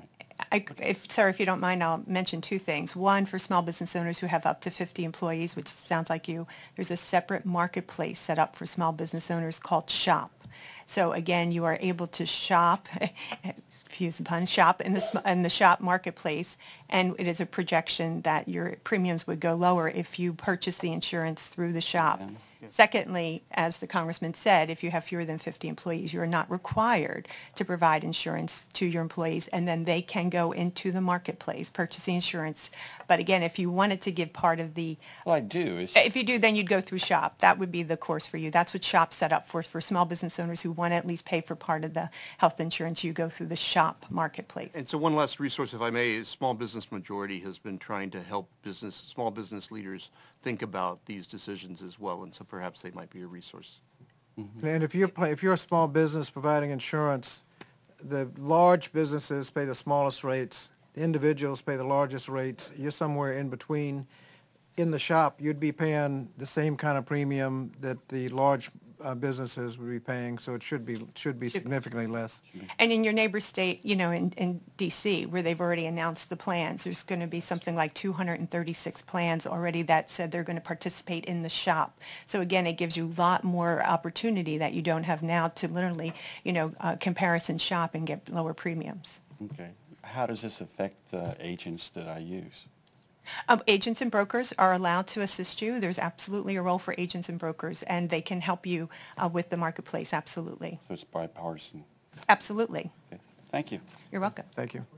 If you don't mind, I'll mention two things. One, for small business owners who have up to 50 employees, which sounds like you, there's a separate marketplace set up for small business owners called Shop. So again, you are able to shop, excuse the pun, shop in the Shop marketplace, and it is a projection that your premiums would go lower if you purchase the insurance through the Shop. Secondly, as the Congressman said, if you have fewer than 50 employees, you are not required to provide insurance to your employees, and then they can go into the marketplace, purchase the insurance. But again, if you wanted to give part of the... Well, I do. If you do, then you'd go through Shop. That would be the course for you. That's what Shop's set up for small business owners who want to at least pay for part of the health insurance. You go through the Shop marketplace. And so one last resource, if I may, is Small Business Majority has been trying to help small business leaders think about these decisions as well, and so perhaps they might be a resource. And if you're a small business providing insurance, the large businesses pay the smallest rates, the individuals pay the largest rates. You're somewhere in between. In the Shop, you'd be paying the same kind of premium that the large businesses would be paying, so it should be significantly less. And in your neighbor state, in D.C., where they've already announced the plans, there's going to be something like 236 plans already that said they're going to participate in the Shop. So again, it gives you a lot more opportunity that you don't have now to literally, comparison shop and get lower premiums. Okay. How does this affect the agents that I use? Agents and brokers are allowed to assist you. There's absolutely a role for agents and brokers, and they can help you with the marketplace, absolutely. So it's bipartisan. Absolutely. Okay. Thank you. You're welcome. Thank you.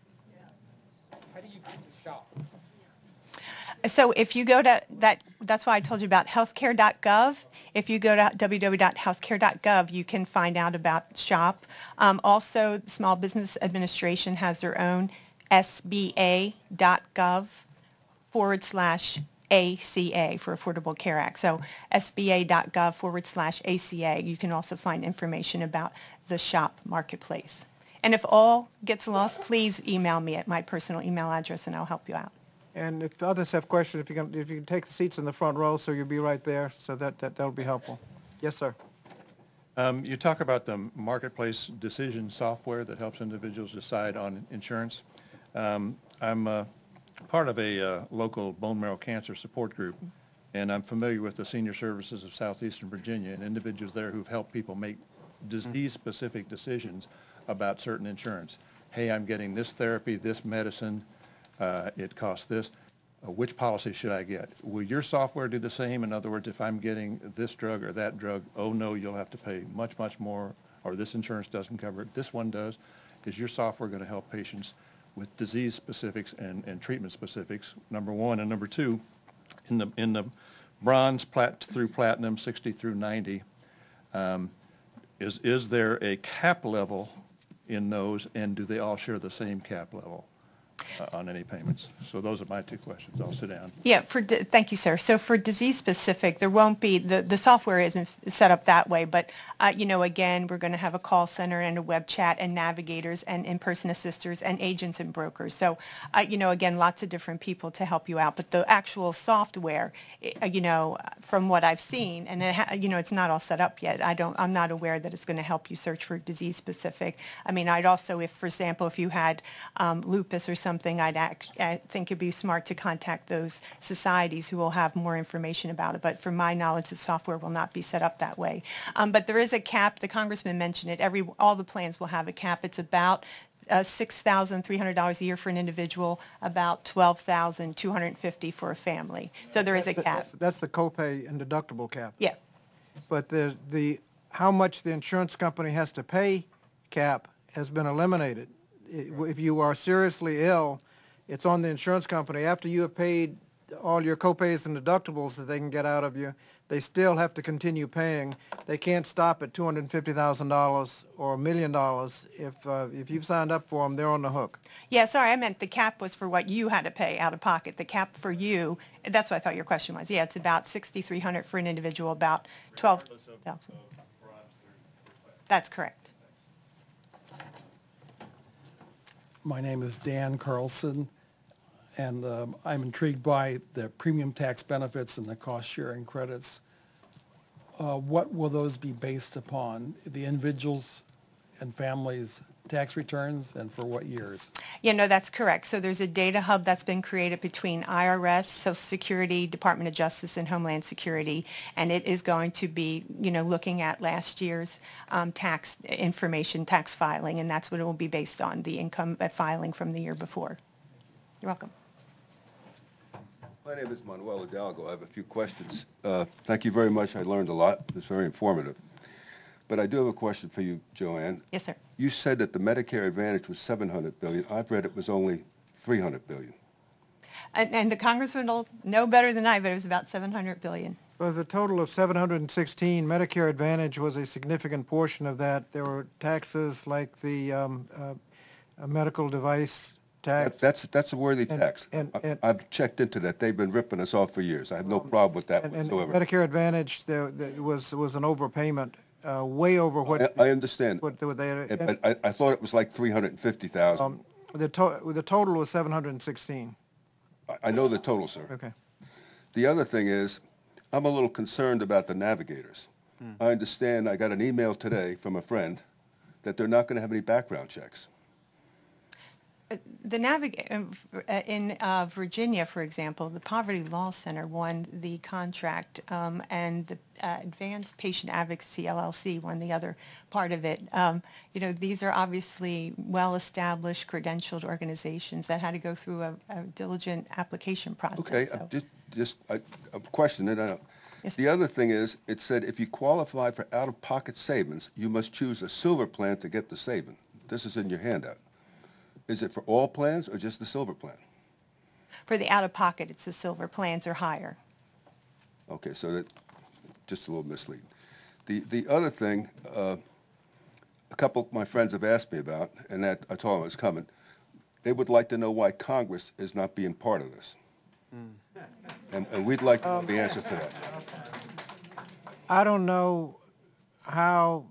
How do you get to Shop? So if you go to that's why I told you about healthcare.gov. If you go to www.healthcare.gov, you can find out about Shop. Also, the Small Business Administration has their own sba.gov/ACA for Affordable Care Act. So sba.gov/ACA. You can also find information about the Shop marketplace. And if all gets lost, please email me at my personal email address and I'll help you out. And if others have questions, if you can take the seats in the front row, so you'll be right there, so that'll be helpful. Yes, sir. You talk about the marketplace decision software that helps individuals decide on insurance. I'm part of a local bone marrow cancer support group, and I'm familiar with the Senior Services of Southeastern Virginia and individuals there who've helped people make disease-specific decisions about certain insurance. Hey, I'm getting this therapy, this medicine, it costs this. Which policy should I get? Will your software do the same? In other words, if I'm getting this drug or that drug, oh no, you'll have to pay much, much more, or this insurance doesn't cover it, this one does. Is your software going to help patients with disease specifics and treatment specifics, number one? And number two, in the bronze through platinum, 60 through 90, is there a cap level in those, and do they all share the same cap level on any payments? So those are my two questions. I'll sit down. Yeah, thank you, sir. So for disease specific, there won't be, the software isn't set up that way, but, again, we're going to have a call center and a web chat and navigators and in-person assisters and agents and brokers. So, again, lots of different people to help you out. But the actual software, from what I've seen, and, it's not all set up yet. I'm not aware that it's going to help you search for disease specific. I mean, I'd also, if, for example, if you had lupus or something something, I think it'd be smart to contact those societies who will have more information about it. But from my knowledge, the software will not be set up that way. But there is a cap. The Congressman mentioned it. All the plans will have a cap. It's about $6,300 a year for an individual, about $12,250 for a family. So there is a cap. That's the copay and deductible cap. Yeah. But the how much the insurance company has to pay cap has been eliminated. If you are seriously ill, it's on the insurance company. After you have paid all your copays and deductibles that they can get out of you, they still have to continue paying. They can't stop at $250,000 or $1 million. If you've signed up for them, they're on the hook. Yeah, sorry, I meant the cap was for what you had to pay out of pocket. The cap for you, that's what I thought your question was. Yeah, it's about $6,300 for an individual, about $12,000. That's correct. My name is Dan Carlson, and I'm intrigued by the premium tax benefits and the cost-sharing credits. What will those be based upon? The individuals and families' tax returns, and for what years? Yeah, no, that's correct. So there's a data hub that's been created between IRS, Social Security, Department of Justice, and Homeland Security, and it is going to be, looking at last year's tax information, tax filing, and that's what it will be based on, the income filing from the year before. You're welcome. My name is Manuel Hidalgo. I have a few questions. Thank you very much. I learned a lot. It's very informative. But I do have a question for you, Joanne. Yes, sir. You said that the Medicare Advantage was $700 billion. I've read it was only $300 billion. And the Congressman will know better than I, but it was about $700 billion. It was a total of 716. Medicare Advantage was a significant portion of that. There were taxes like the medical device tax. That's a worthy tax. I've checked into that. They've been ripping us off for years. I have no problem with that whatsoever. Medicare Advantage there was an overpayment, way over what. I understand. What they, but I thought it was like 350,000. The total was 716. I know the total, sir. Okay. The other thing is, I'm a little concerned about the navigators. I understand, I got an email today from a friend that they're not going to have any background checks. In Virginia, for example, the Poverty Law Center won the contract, and the Advanced Patient Advocacy LLC won the other part of it. These are obviously well-established, credentialed organizations that had to go through a diligent application process. Okay, So. I'm questioning it. Yes, The other thing is, it said if you qualify for out-of-pocket savings, you must choose a silver plan to get the saving. This is in your handout. Is it for all plans or just the silver plan? For the out-of-pocket, it's the silver plans or higher. Okay, so that, just a little misleading. The other thing, a couple of my friends have asked me about, and that I told them it was coming. They would like to know why Congress is not being part of this. And we'd like to know the answer to that. I don't know how,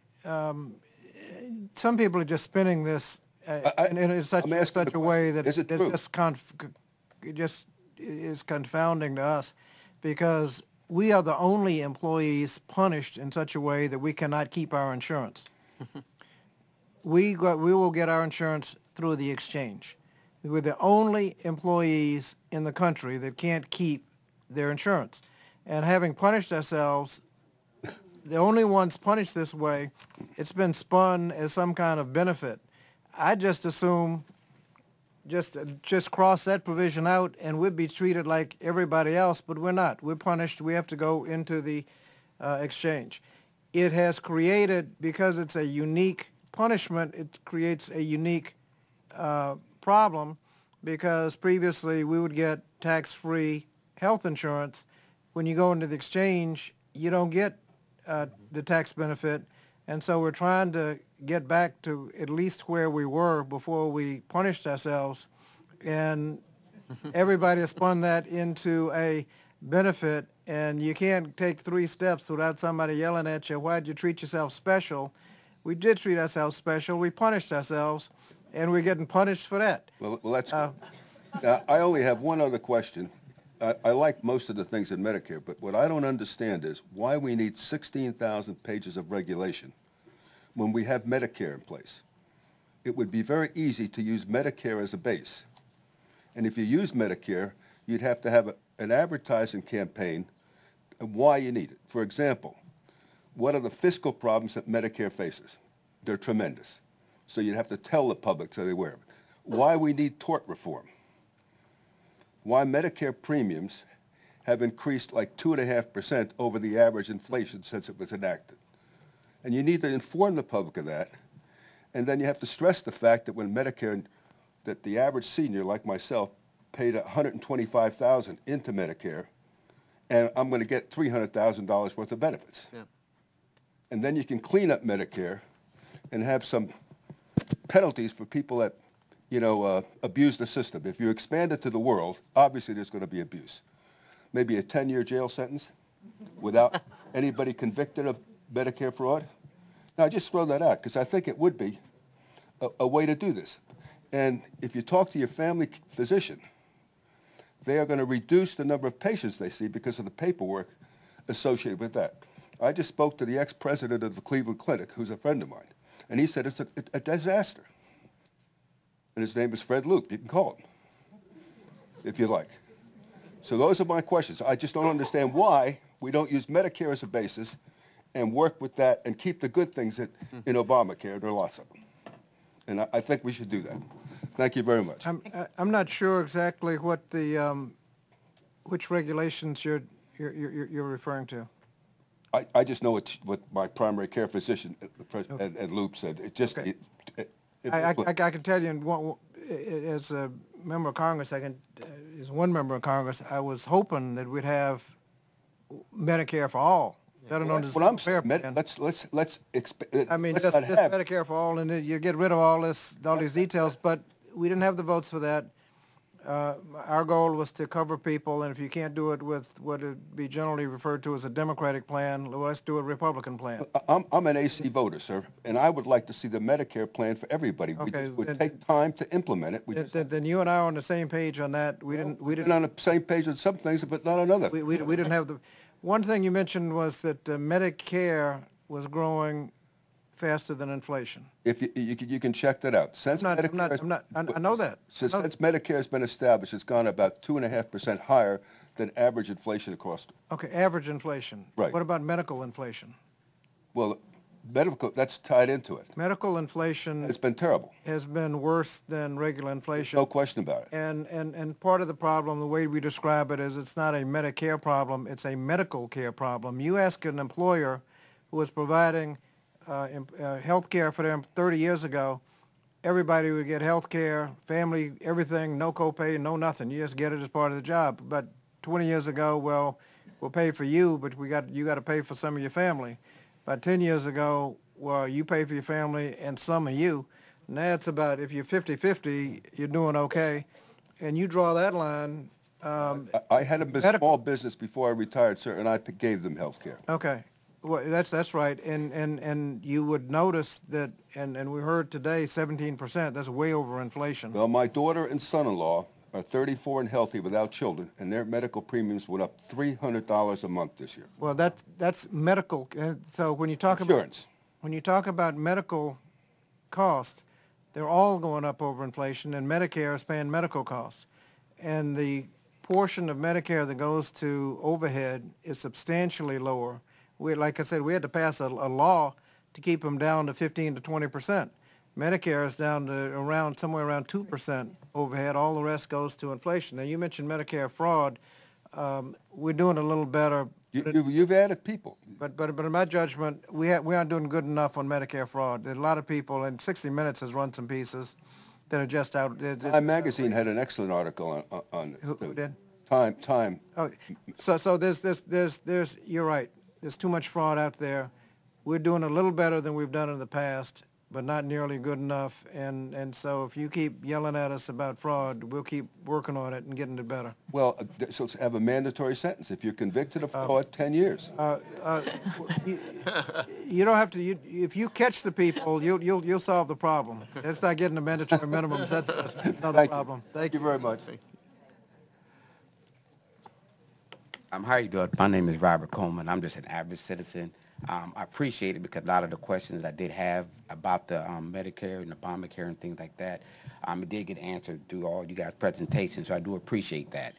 some people are just spinning this in such a way that it just is confounding to us, because we are the only employees punished in such a way that we cannot keep our insurance. We will get our insurance through the exchange. We're the only employees in the country that can't keep their insurance. And having punished ourselves, the only ones punished this way, it's been spun as some kind of benefit. I just assume just cross that provision out and we'd be treated like everybody else, but we're not. We're punished. We have to go into the exchange. It has created, because it's a unique punishment, it creates a unique problem, because previously we would get tax-free health insurance. When you go into the exchange, you don't get the tax benefit, and so we're trying to get back to at least where we were before we punished ourselves, and everybody has spun that into a benefit, and you can't take 3 steps without somebody yelling at you, why'd you treat yourself special? We did treat ourselves special. We punished ourselves, and we're getting punished for that. Well, that's good. Now, I only have one other question. I like most of the things in Medicare, but what I don't understand is why we need 16,000 pages of regulation when we have Medicare in place. it would be very easy to use Medicare as a base. And if you use Medicare, you'd have to have an advertising campaign and why you need it. For example, what are the fiscal problems that Medicare faces? They're tremendous. So you'd have to tell the public so they're aware of it. Why we need tort reform. Why Medicare premiums have increased like 2.5% over the average inflation since it was enacted. And you need to inform the public of that. And then you have to stress the fact that when Medicare, that the average senior like myself paid $125,000 into Medicare, and I'm going to get $300,000 worth of benefits. Yeah. And then you can clean up Medicare and have some penalties for people that, abuse the system. If you expand it to the world, obviously there's going to be abuse. Maybe a 10-year jail sentence without anybody convicted of Medicare fraud. Now, I just throw that out because I think it would be a way to do this. And if you talk to your family physician, they are going to reduce the number of patients they see because of the paperwork associated with that. I just spoke to the ex-president of the Cleveland Clinic, who's a friend of mine, and he said it's a disaster. And his name is Fred Loop. You can call him if you like. So those are my questions. I just don't understand why we don't use Medicare as a basis and work with that and keep the good things in Obamacare. There are lots of them. And I think we should do that. Thank you very much. I'm not sure exactly what the which regulations you're referring to. I just know what my primary care physician and Loop said. It just okay. I can tell you, as a member of Congress, as one member of Congress, I was hoping that we'd have Medicare for all. Better known as what I'm saying, let's I mean, just Medicare for all, and then you get rid of all these details. But we didn't have the votes for that. Our goal was to cover people, and if you can't do it with what would be generally referred to as a Democratic plan, let's do a Republican plan. I'm an AC voter, sir, and I would like to see the Medicare plan for everybody. Okay, it would take time to implement it. Then you and I are on the same page on that. We didn't on the same page on some things, but not on others. We didn't have the. One thing you mentioned was that Medicare was growing faster than inflation. If you can check that out. Since I know that. Since Medicare has been established, it's gone about 2.5% higher than average inflation across. Okay, average inflation. Right. What about medical inflation? Well, medical, that's tied into it. Medical inflation. It's been terrible. Has been worse than regular inflation. No question about it. And part of the problem, the way we describe it, is it's not a Medicare problem, it's a medical care problem. You ask an employer who was providing health care for them 30 years ago, everybody would get health care, family, everything, no copay, no nothing. You just get it as part of the job. But 20 years ago, well, we'll pay for you, but you got to pay for some of your family. About 10 years ago, well, you pay for your family and some of you. Now it's about, if you're 50-50, you're doing okay. And you draw that line. I had a small business before I retired, sir, and I gave them health care. Okay. Well, that's right, and you would notice that, and we heard today 17%. That's way over inflation. Well, my daughter and son-in-law are 34 and healthy without children, and their medical premiums went up $300 a month this year. Well, that's medical. So when you talk insurance, when you talk about medical costs, they're all going up over inflation, and Medicare is paying medical costs, and the portion of Medicare that goes to overhead is substantially lower. Like I said, we had to pass a law to keep them down to 15 to 20%. Medicare is down to somewhere around 2% overhead. All the rest goes to inflation. Now, you mentioned Medicare fraud. We're doing a little better. You've added people. But in my judgment, we aren't doing good enough on Medicare fraud. There are a lot of people, and 60 Minutes has run some pieces that are just out. Time Magazine had an excellent article on Who did? Time. Oh, so there's you're right. There's too much fraud out there. We're doing a little better than we've done in the past, but not nearly good enough. And so if you keep yelling at us about fraud, we'll keep working on it and getting it better. Well, so let's have a mandatory sentence. If you're convicted of fraud, 10 years. You don't have to. If you catch the people, you'll solve the problem. Let's not getting the mandatory minimums. That's another problem. Thank you very much. How you doing? My name is Robert Coleman. I'm just an average citizen. I appreciate it because a lot of the questions I did have about the Medicare and Obamacare and things like that, it did get answered through all you guys' presentations, so I do appreciate that.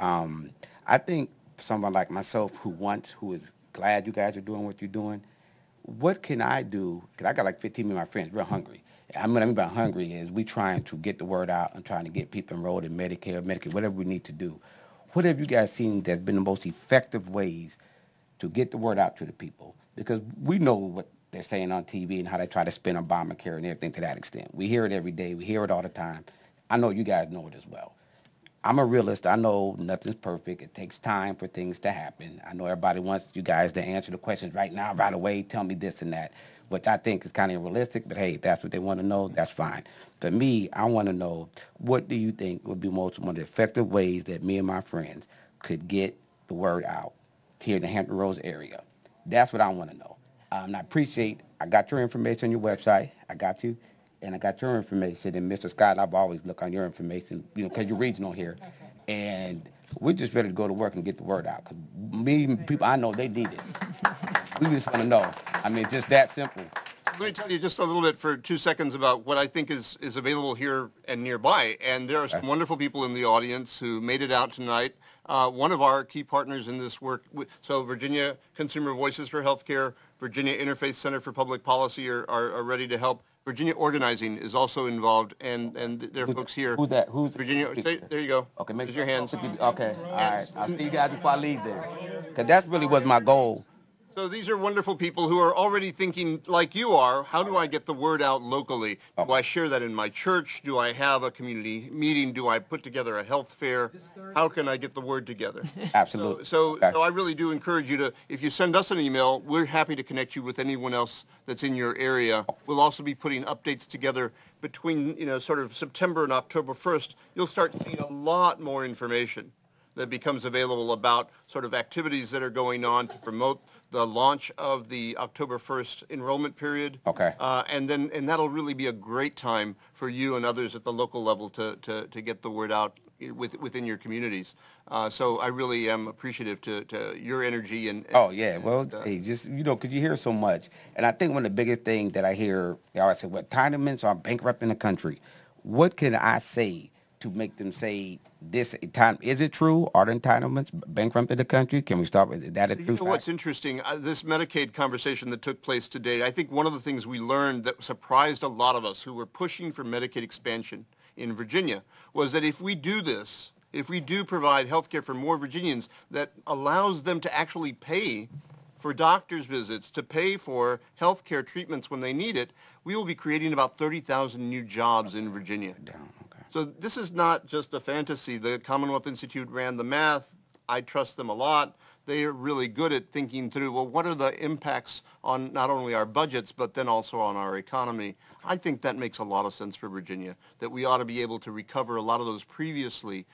I think for someone like myself who is glad you guys are doing what you're doing, what can I do? Because I got like 15 of my friends, real hungry. I mean by hungry is we trying to get the word out and trying to get people enrolled in Medicare, Medicaid, whatever we need to do. What have you guys seen that's been the most effective ways to get the word out to the people? Because we know what they're saying on TV and how they try to spin Obamacare and everything to that extent. We hear it every day. We hear it all the time. I know you guys know it as well. I'm a realist. I know nothing's perfect. It takes time for things to happen. I know everybody wants you guys to answer the questions right now, right away, tell me this and that, which I think is kind of unrealistic, but hey, if that's what they want to know, that's fine. But me, I want to know, what do you think would be one of the effective ways that me and my friends could get the word out here in the Hampton Roads area? That's what I want to know. And I appreciate, I got your information on your website. I got you. And I got your information. And Mr. Scott, I've always looked on your information, you know, because you're regional here. Okay. And we're just ready to go to work and get the word out. Because me, people I know, they need it. We just want to know. I mean, just that simple. Let me tell you just a little bit for 2 seconds about what I think is available here and nearby. And there are some wonderful people in the audience who made it out tonight. One of our key partners in this work, so Virginia Consumer Voices for Healthcare, Virginia Interfaith Center for Public Policy are ready to help. Virginia Organizing is also involved, and there are folks here. Who's that? Who's Virginia? There you go. Okay, raise your hands. Okay, all right. I'll see you guys before I leave there. Because that's really was my goal. So these are wonderful people who are already thinking like you are, how do I get the word out locally? Do I share that in my church? Do I have a community meeting? Do I put together a health fair? How can I get the word together? Absolutely. So I really do encourage you to, if you send us an email, we're happy to connect you with anyone else that's in your area. We'll also be putting updates together between, you know, sort of September and October 1st. You'll start seeing a lot more information that becomes available about sort of activities that are going on to promote the launch of the October 1st enrollment period. Okay. And that'll really be a great time for you and others at the local level to get the word out within your communities. So I really am appreciative to your energy and oh yeah, well, hey, just, you know, because you hear so much. And I think one of the biggest things that I hear, they always say, well, entitlements are bankrupting the country. What can I say to make them say this time? Is it true? Are the entitlements bankrupting the country? Can we start with that? You know what's interesting? This Medicaid conversation that took place today, I think one of the things we learned that surprised a lot of us who were pushing for Medicaid expansion in Virginia was that if we do this, if we do provide health care for more Virginians that allows them to actually pay for doctor's visits, to pay for health care treatments when they need it, we will be creating about 30,000 new jobs in Virginia. So this is not just a fantasy. The Commonwealth Institute ran the math. I trust them a lot. They are really good at thinking through, well, what are the impacts on not only our budgets, but then also on our economy? I think that makes a lot of sense for Virginia, that we ought to be able to recover a lot of those previously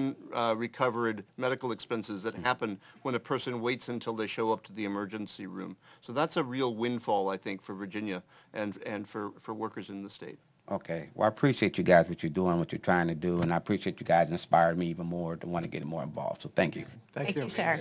unrecovered medical expenses that happen when a person waits until they show up to the emergency room. So that's a real windfall, I think, for Virginia and for workers in the state. Okay. Well, I appreciate you guys, what you're doing, what you're trying to do, and I appreciate you guys inspired me even more to want to get more involved. So thank you. Thank you, sir.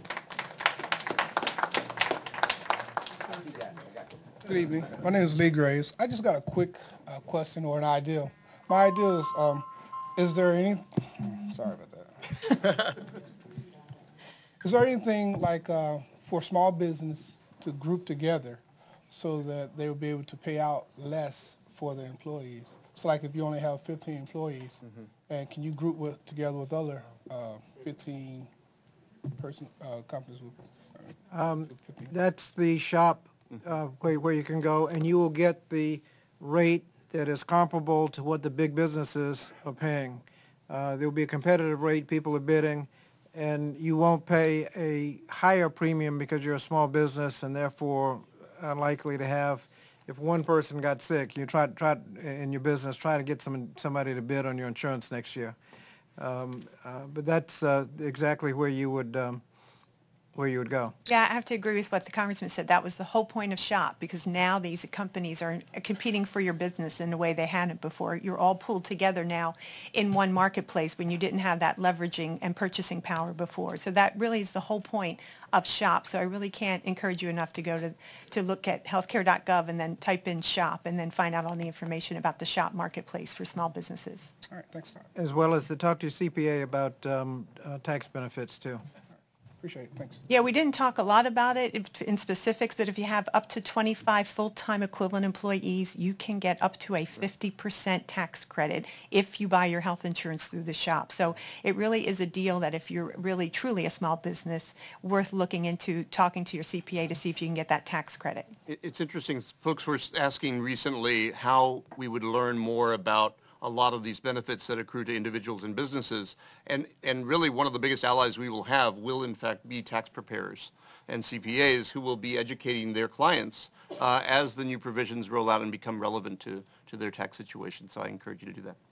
Good evening. My name is Lee Graves. I just got a quick question or an idea. My idea is there any, sorry about that. Is there anything like for small business to group together so that they will be able to pay out less for their employees? So like if you only have 15 employees, and can you group together with other 15 companies with 15? That's the shop where you can go, and you will get the rate that is comparable to what the big businesses are paying. There will be a competitive rate, people are bidding, and you won't pay a higher premium because you're a small business and therefore unlikely to have, if one person got sick, you try in your business, try to get somebody to bid on your insurance next year. But that's exactly where you would where you would go. Yeah, I have to agree with what the Congressman said. That was the whole point of SHOP, because now these companies are competing for your business in a way they hadn't before. You're all pulled together now in one marketplace when you didn't have that leveraging and purchasing power before. So that really is the whole point of SHOP. So I really can't encourage you enough to go to look at healthcare.gov and then type in SHOP and then find out all the information about the SHOP marketplace for small businesses. All right, thanks, Doc. As well as to talk to your CPA about tax benefits too. Appreciate it, thanks. Yeah, we didn't talk a lot about it in specifics, but if you have up to 25 full-time equivalent employees, you can get up to a 50% tax credit if you buy your health insurance through the shop. So it really is a deal that if you're really truly a small business, worth looking into talking to your CPA to see if you can get that tax credit. It's interesting, folks were asking recently how we would learn more about a lot of these benefits that accrue to individuals and businesses. And really one of the biggest allies we will have will in fact be tax preparers and CPAs who will be educating their clients as the new provisions roll out and become relevant to their tax situation. So I encourage you to do that.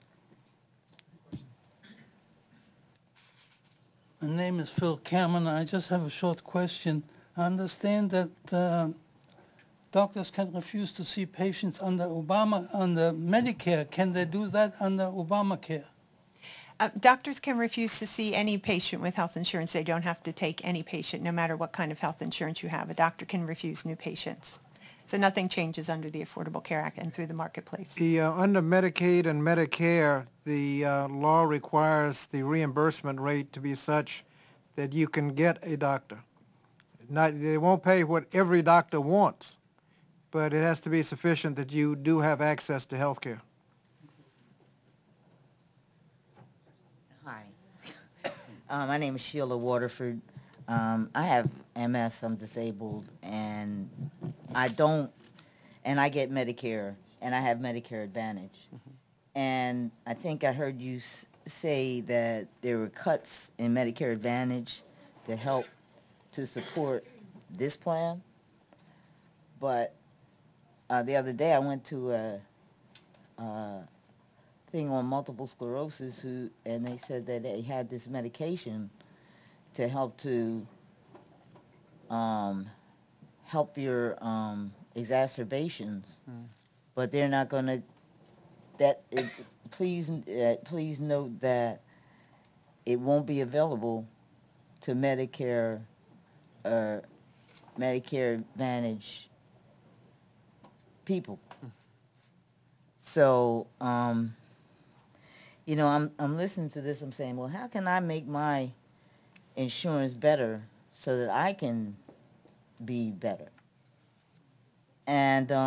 My name is Phil Cameron. I just have a short question. I understand that doctors can refuse to see patients under Medicare. Can they do that under Obamacare? Doctors can refuse to see any patient with health insurance. They don't have to take any patient, no matter what kind of health insurance you have. A doctor can refuse new patients. So nothing changes under the Affordable Care Act and through the marketplace. Under Medicaid and Medicare, the law requires the reimbursement rate to be such that you can get a doctor. They won't pay what every doctor wants, but it has to be sufficient that you do have access to health care. Hi. My name is Sheila Waterford. I have MS, I'm disabled, and I get Medicare, and I have Medicare Advantage. And I think I heard you say that there were cuts in Medicare Advantage to help to support this plan, but the other day I went to a thing on multiple sclerosis and they said that they had this medication to help help your exacerbations, but they're not going to. Please note that it won't be available to Medicare or Medicare Advantage people. So, you know, I'm listening to this, I'm saying, well, how can I make my insurance better so that I can be better? And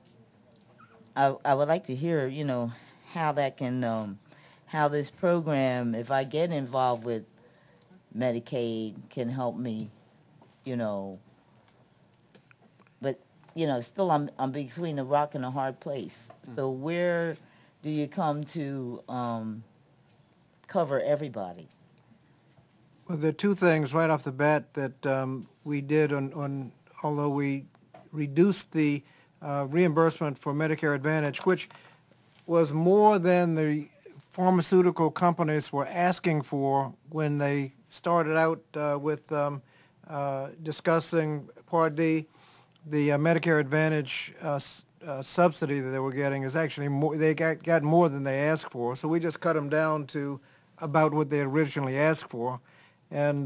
I would like to hear, you know, how that can, how this program, if I get involved with Medicaid, can help me, you know. But, you know, still I'm between a rock and a hard place. So where do you come to cover everybody? Well, there are two things right off the bat that we did although we reduced the reimbursement for Medicare Advantage, which was more than the pharmaceutical companies were asking for when they started out with discussing Part D. The Medicare Advantage subsidy that they were getting is actually more, they got more than they asked for, so we just cut them down to about what they originally asked for, and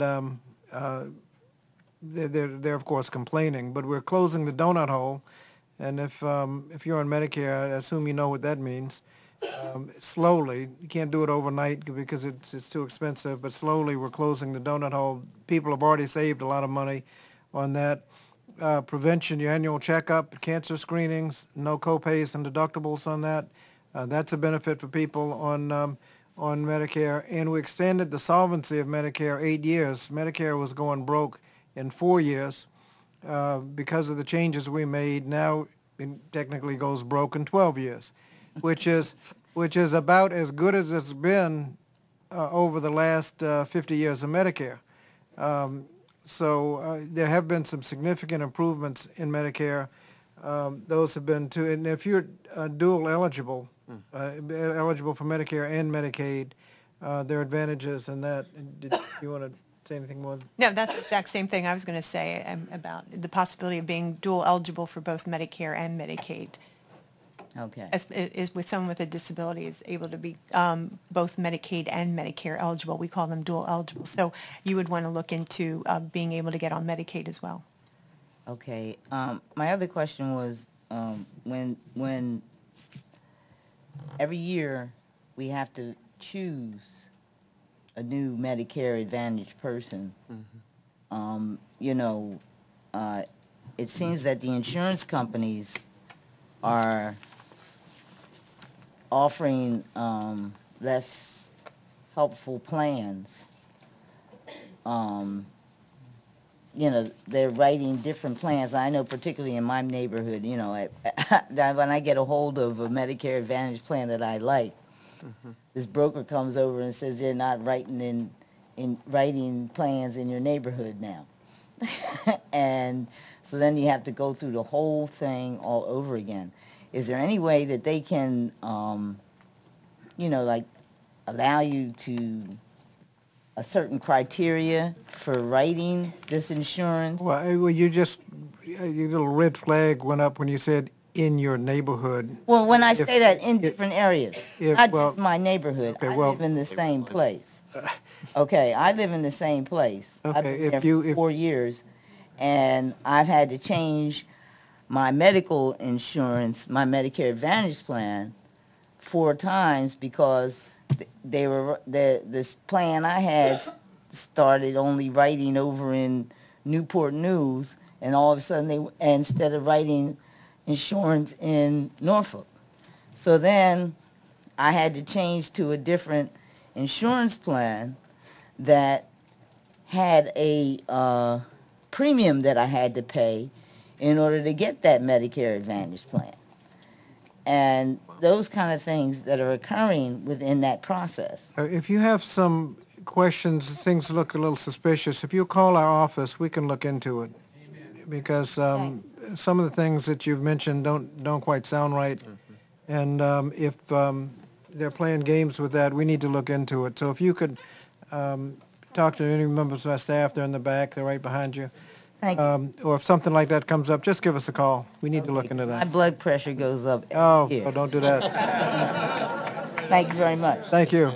they're of course complaining, but we're closing the donut hole, and if you're on Medicare, I assume you know what that means. Slowly, you can't do it overnight because it's too expensive, but slowly we're closing the donut hole. People have already saved a lot of money on that. Prevention, your annual checkup, cancer screenings, no co-pays and deductibles on that. That's a benefit for people on Medicare. And we extended the solvency of Medicare 8 years. Medicare was going broke in 4 years because of the changes we made. Now it technically goes broke in 12 years, which is about as good as it's been over the last 50 years of Medicare. So there have been some significant improvements in Medicare. Those have been too, and if you're dual eligible, eligible for Medicare and Medicaid, there are advantages in that. Did you want to say anything more? No, that's the exact same thing I was going to say about the possibility of being dual eligible for both Medicare and Medicaid. Okay. Is with someone with a disability is able to be both Medicaid and Medicare eligible. We call them dual eligible. So you would want to look into being able to get on Medicaid as well. Okay. My other question was, when every year we have to choose a new Medicare Advantage person, you know, it seems that the insurance companies are offering less helpful plans. You know, they're writing different plans. I know particularly in my neighborhood, you know, that when I get a hold of a Medicare Advantage plan that I like, this broker comes over and says they're not writing writing plans in your neighborhood now. And so then you have to go through the whole thing all over again. Is there any way that they can, you know, like allow you to a certain criteria for writing this insurance? Well, you just, your little red flag went up when you said in your neighborhood. Well, when I say that, in different areas, not well, just my neighborhood. okay, I well- live in the same place. Okay, I live in the same place. I've Okay, been there for 4 years, and I've had to change my medical insurance, my Medicare Advantage plan, 4 times because this plan I had started only writing over in Newport News, and all of a sudden instead of writing insurance in Norfolk. So then I had to change to a different insurance plan that had a premium that I had to pay in order to get that Medicare Advantage plan. And those kind of things that are occurring within that process. If you have some questions, things look a little suspicious, if you call our office, we can look into it. Because some of the things that you've mentioned don't quite sound right. And if they're playing games with that, we need to look into it. So if you could talk to any members of our staff, they're in the back, they're right behind you. Thank you. Or if something like that comes up, just give us a call. We need to look into My that. blood pressure goes up every year. Oh, don't do that. Thank you very much. Thank you.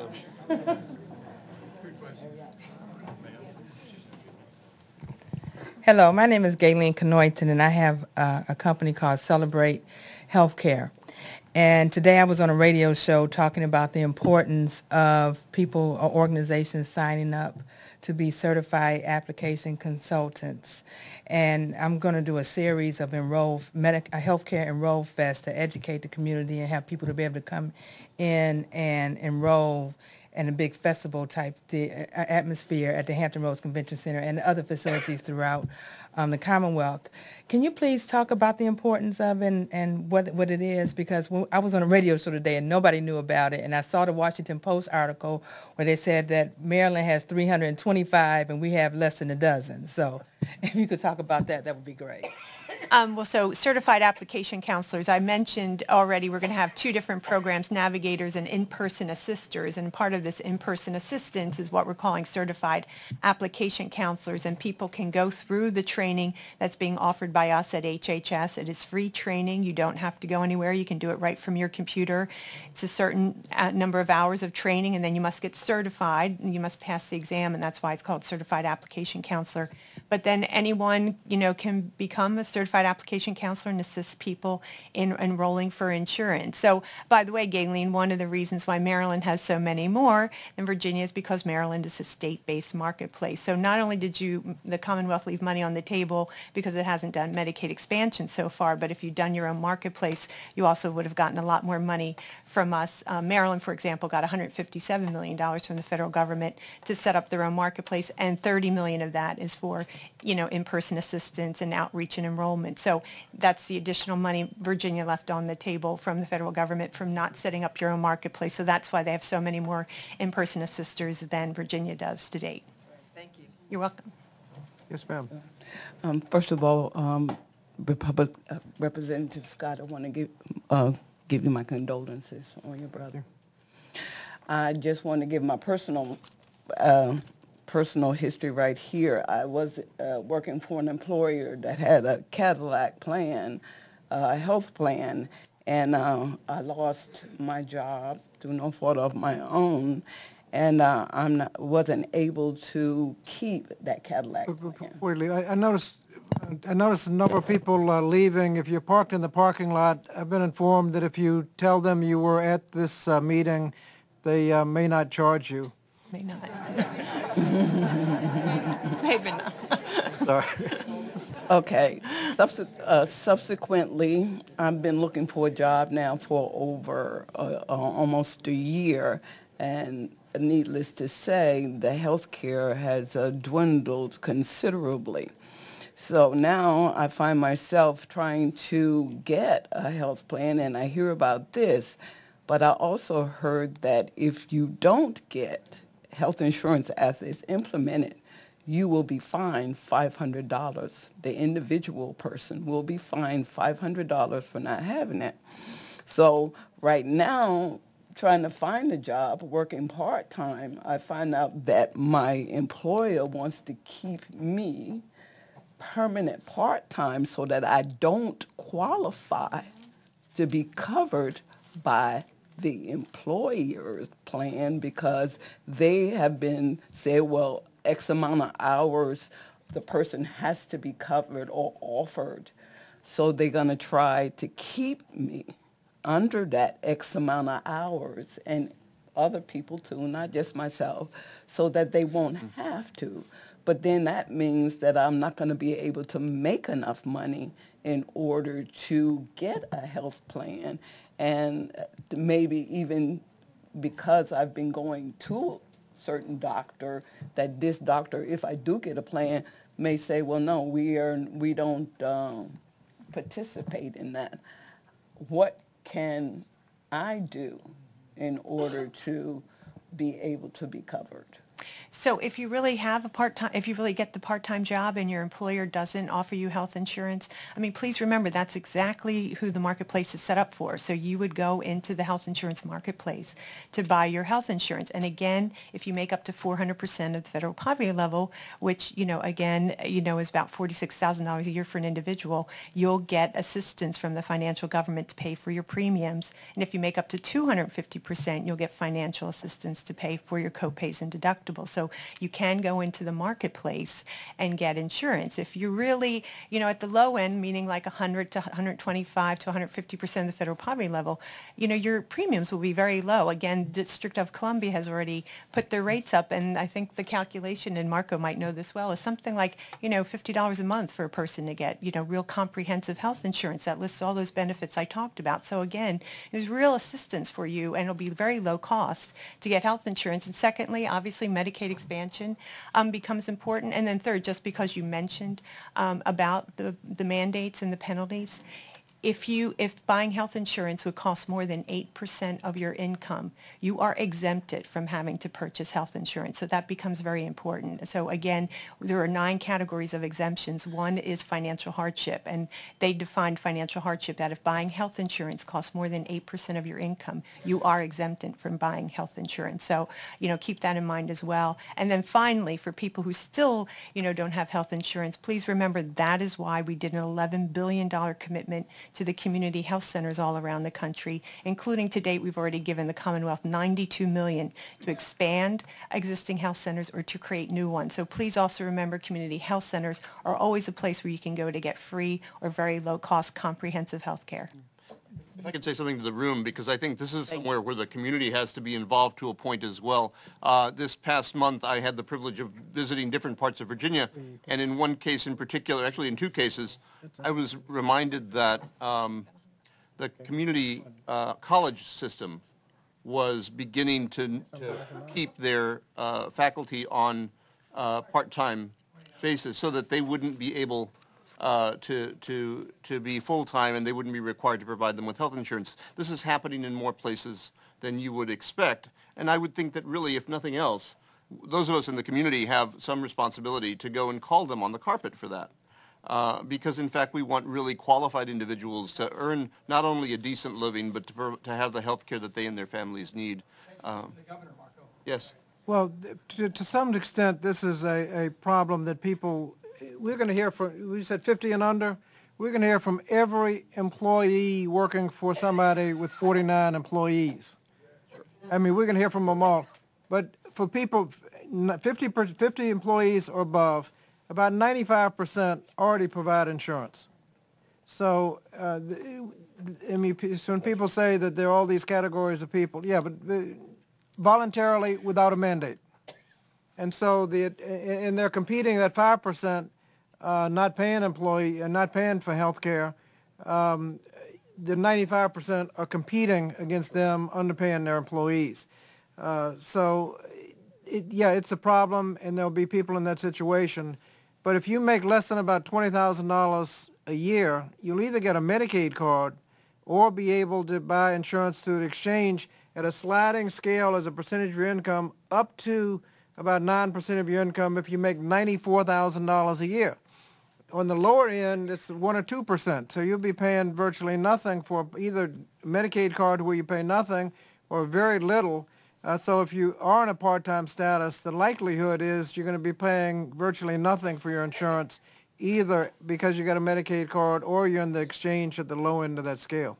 Hello, my name is Gayleen Canoyton, and I have a company called Celebrate Healthcare. And today I was on a radio show talking about the importance of people or organizations signing up to be certified application consultants. And I'm going to do a series of healthcare enroll fest to educate the community and have people to be able to come in and enroll in a big festival type atmosphere at the Hampton Roads Convention Center and other facilities throughout the Commonwealth. Can you please talk about the importance of and what it is? Because I was on a radio show today and nobody knew about it, and I saw the Washington Post article where they said that Maryland has 325 and we have less than a dozen. So if you could talk about that, that would be great. Well, so certified application counselors, I mentioned already we're going to have 2 different programs, navigators and in-person assisters, and part of this in-person assistance is what we're calling certified application counselors, and people can go through the training that's being offered by us at HHS. It is free training. You don't have to go anywhere. You can do it right from your computer. It's a certain number of hours of training, and then you must get certified. You must pass the exam, and that's why it's called certified application counselor. But then anyone, can become a certified application counselor and assist people in enrolling for insurance. So, by the way, Gayleen, one of the reasons why Maryland has so many more than Virginia is because Maryland is a state-based marketplace. So not only did the Commonwealth leave money on the table because it hasn't done Medicaid expansion so far, but if you'd done your own marketplace, you also would have gotten a lot more money from us. Maryland, for example, got $157 million from the federal government to set up their own marketplace, and $30 million of that is for in-person assistance and outreach and enrollment. So that's the additional money Virginia left on the table from the federal government from not setting up your own marketplace. So that's why they have so many more in-person assisters than Virginia does to date. Thank you. You're welcome. Yes, ma'am. First of all, Representative Scott, I want to give you my condolences on your brother. I just want to give my personal personal history right here. I was working for an employer that had a Cadillac plan, a health plan, and I lost my job through no fault of my own, and wasn't able to keep that Cadillac plan. Before you leave, I noticed a number of people leaving. If you're parked in the parking lot, I've been informed that if you tell them you were at this meeting, they may not charge you. May not. Maybe not. Sorry. Okay. Subsequently, I've been looking for a job now for over almost a year, and needless to say, the health care has dwindled considerably. So now I find myself trying to get a health plan, and I hear about this, but I also heard that if you don't get health insurance as it's implemented, you will be fined $500. The individual person will be fined $500 for not having it. So right now, trying to find a job, working part-time, I find out that my employer wants to keep me permanent part-time so that I don't qualify to be covered by the employer's plan because they have been said, well, X amount of hours the person has to be covered or offered. So they're going to try to keep me under that X amount of hours, and other people too, not just myself, so that they won't have to. But then that means that I'm not going to be able to make enough money in order to get a health plan. And maybe even because I've been going to a certain doctor, that this doctor, if I do get a plan, may say, well, no, we don't participate in that. What can I do in order to be able to be covered? So if you really have a part-time, if you really get the part-time job and your employer doesn't offer you health insurance, I mean, please remember that's exactly who the marketplace is set up for. So you would go into the health insurance marketplace to buy your health insurance. And again, if you make up to 400% of the federal poverty level, which, again, is about $46,000 a year for an individual, you'll get assistance from the financial government to pay for your premiums. And if you make up to 250%, you'll get financial assistance to pay for your copays and deductibles. So you can go into the marketplace and get insurance. If you're really, at the low end, meaning like 100 to 125 to 150% of the federal poverty level, your premiums will be very low. Again, District of Columbia has already put their rates up, and I think the calculation, and Marco might know this well, is something like, $50 a month for a person to get, real comprehensive health insurance that lists all those benefits I talked about. So again, there's real assistance for you, and it'll be very low cost to get health insurance. And secondly, obviously, Medicaid expansion becomes important. And then third, just because you mentioned about the mandates and the penalties, if buying health insurance would cost more than 8% of your income, you are exempted from having to purchase health insurance. So that becomes very important. So again, there are 9 categories of exemptions. One is financial hardship, and they define financial hardship that if buying health insurance costs more than 8% of your income, you are exempted from buying health insurance. So, keep that in mind as well. And then finally, for people who still, don't have health insurance, please remember that is why we did an $11 billion commitment to the community health centers all around the country, including to date we've already given the Commonwealth $92 million to expand existing health centers or to create new ones. So please also remember community health centers are always a place where you can go to get free or very low cost comprehensive health care. If I could say something to the room, because I think this is somewhere where the community has to be involved to a point as well. This past month, I had the privilege of visiting different parts of Virginia, and in one case in particular, actually in 2 cases, I was reminded that the community college system was beginning to keep their faculty on part-time basis so that they wouldn't be able to be full-time, and they wouldn't be required to provide them with health insurance. This is happening in more places than you would expect, and I would think that really, if nothing else, those of us in the community have some responsibility to go and call them on the carpet for that. Because in fact we want really qualified individuals to earn not only a decent living, but to have the health care that they and their families need. Yes? Well, to some extent, this is a problem that people, we're going to hear from, we said 50 and under, we're going to hear from every employee working for somebody with 49 employees. I mean, we're going to hear from them all. But for people 50 employees or above, about 95% already provide insurance. So, I mean, so when people say that there are all these categories of people, yeah, but voluntarily without a mandate. And so and they're competing that 5% not paying employee and not paying for health care. The 95% are competing against them underpaying their employees. So, yeah, it's a problem, and there'll be people in that situation. But if you make less than about $20,000 a year, you'll either get a Medicaid card or be able to buy insurance through the exchange at a sliding scale as a percentage of your income up to about 9% of your income if you make $94,000 a year. On the lower end, it's 1 or 2%. So you'll be paying virtually nothing for either Medicaid card where you pay nothing or very little. So if you are in a part-time status, the likelihood is you're going to be paying virtually nothing for your insurance, either because you got a Medicaid card or you're in the exchange at the low end of that scale.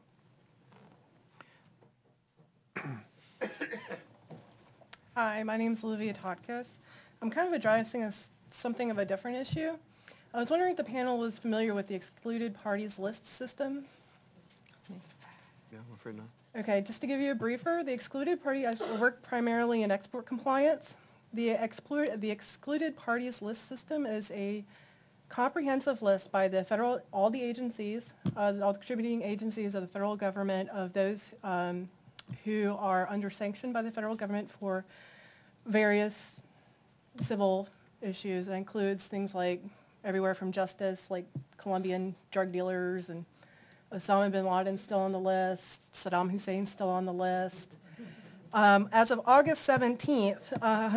Hi, my name is Olivia Totkus. I'm kind of addressing something of a different issue. I was wondering if the panel was familiar with the excluded parties list system. Yeah, I'm afraid not. Okay, just to give you a briefer, the excluded party work primarily in export compliance. The excluded parties list system is a comprehensive list by the federal, all the agencies, all the contributing agencies of the federal government of those who are under sanction by the federal government for various civil issues. It includes things like everywhere from justice, like Colombian drug dealers, and Osama bin Laden still on the list, Saddam Hussein still on the list. As of August 17th,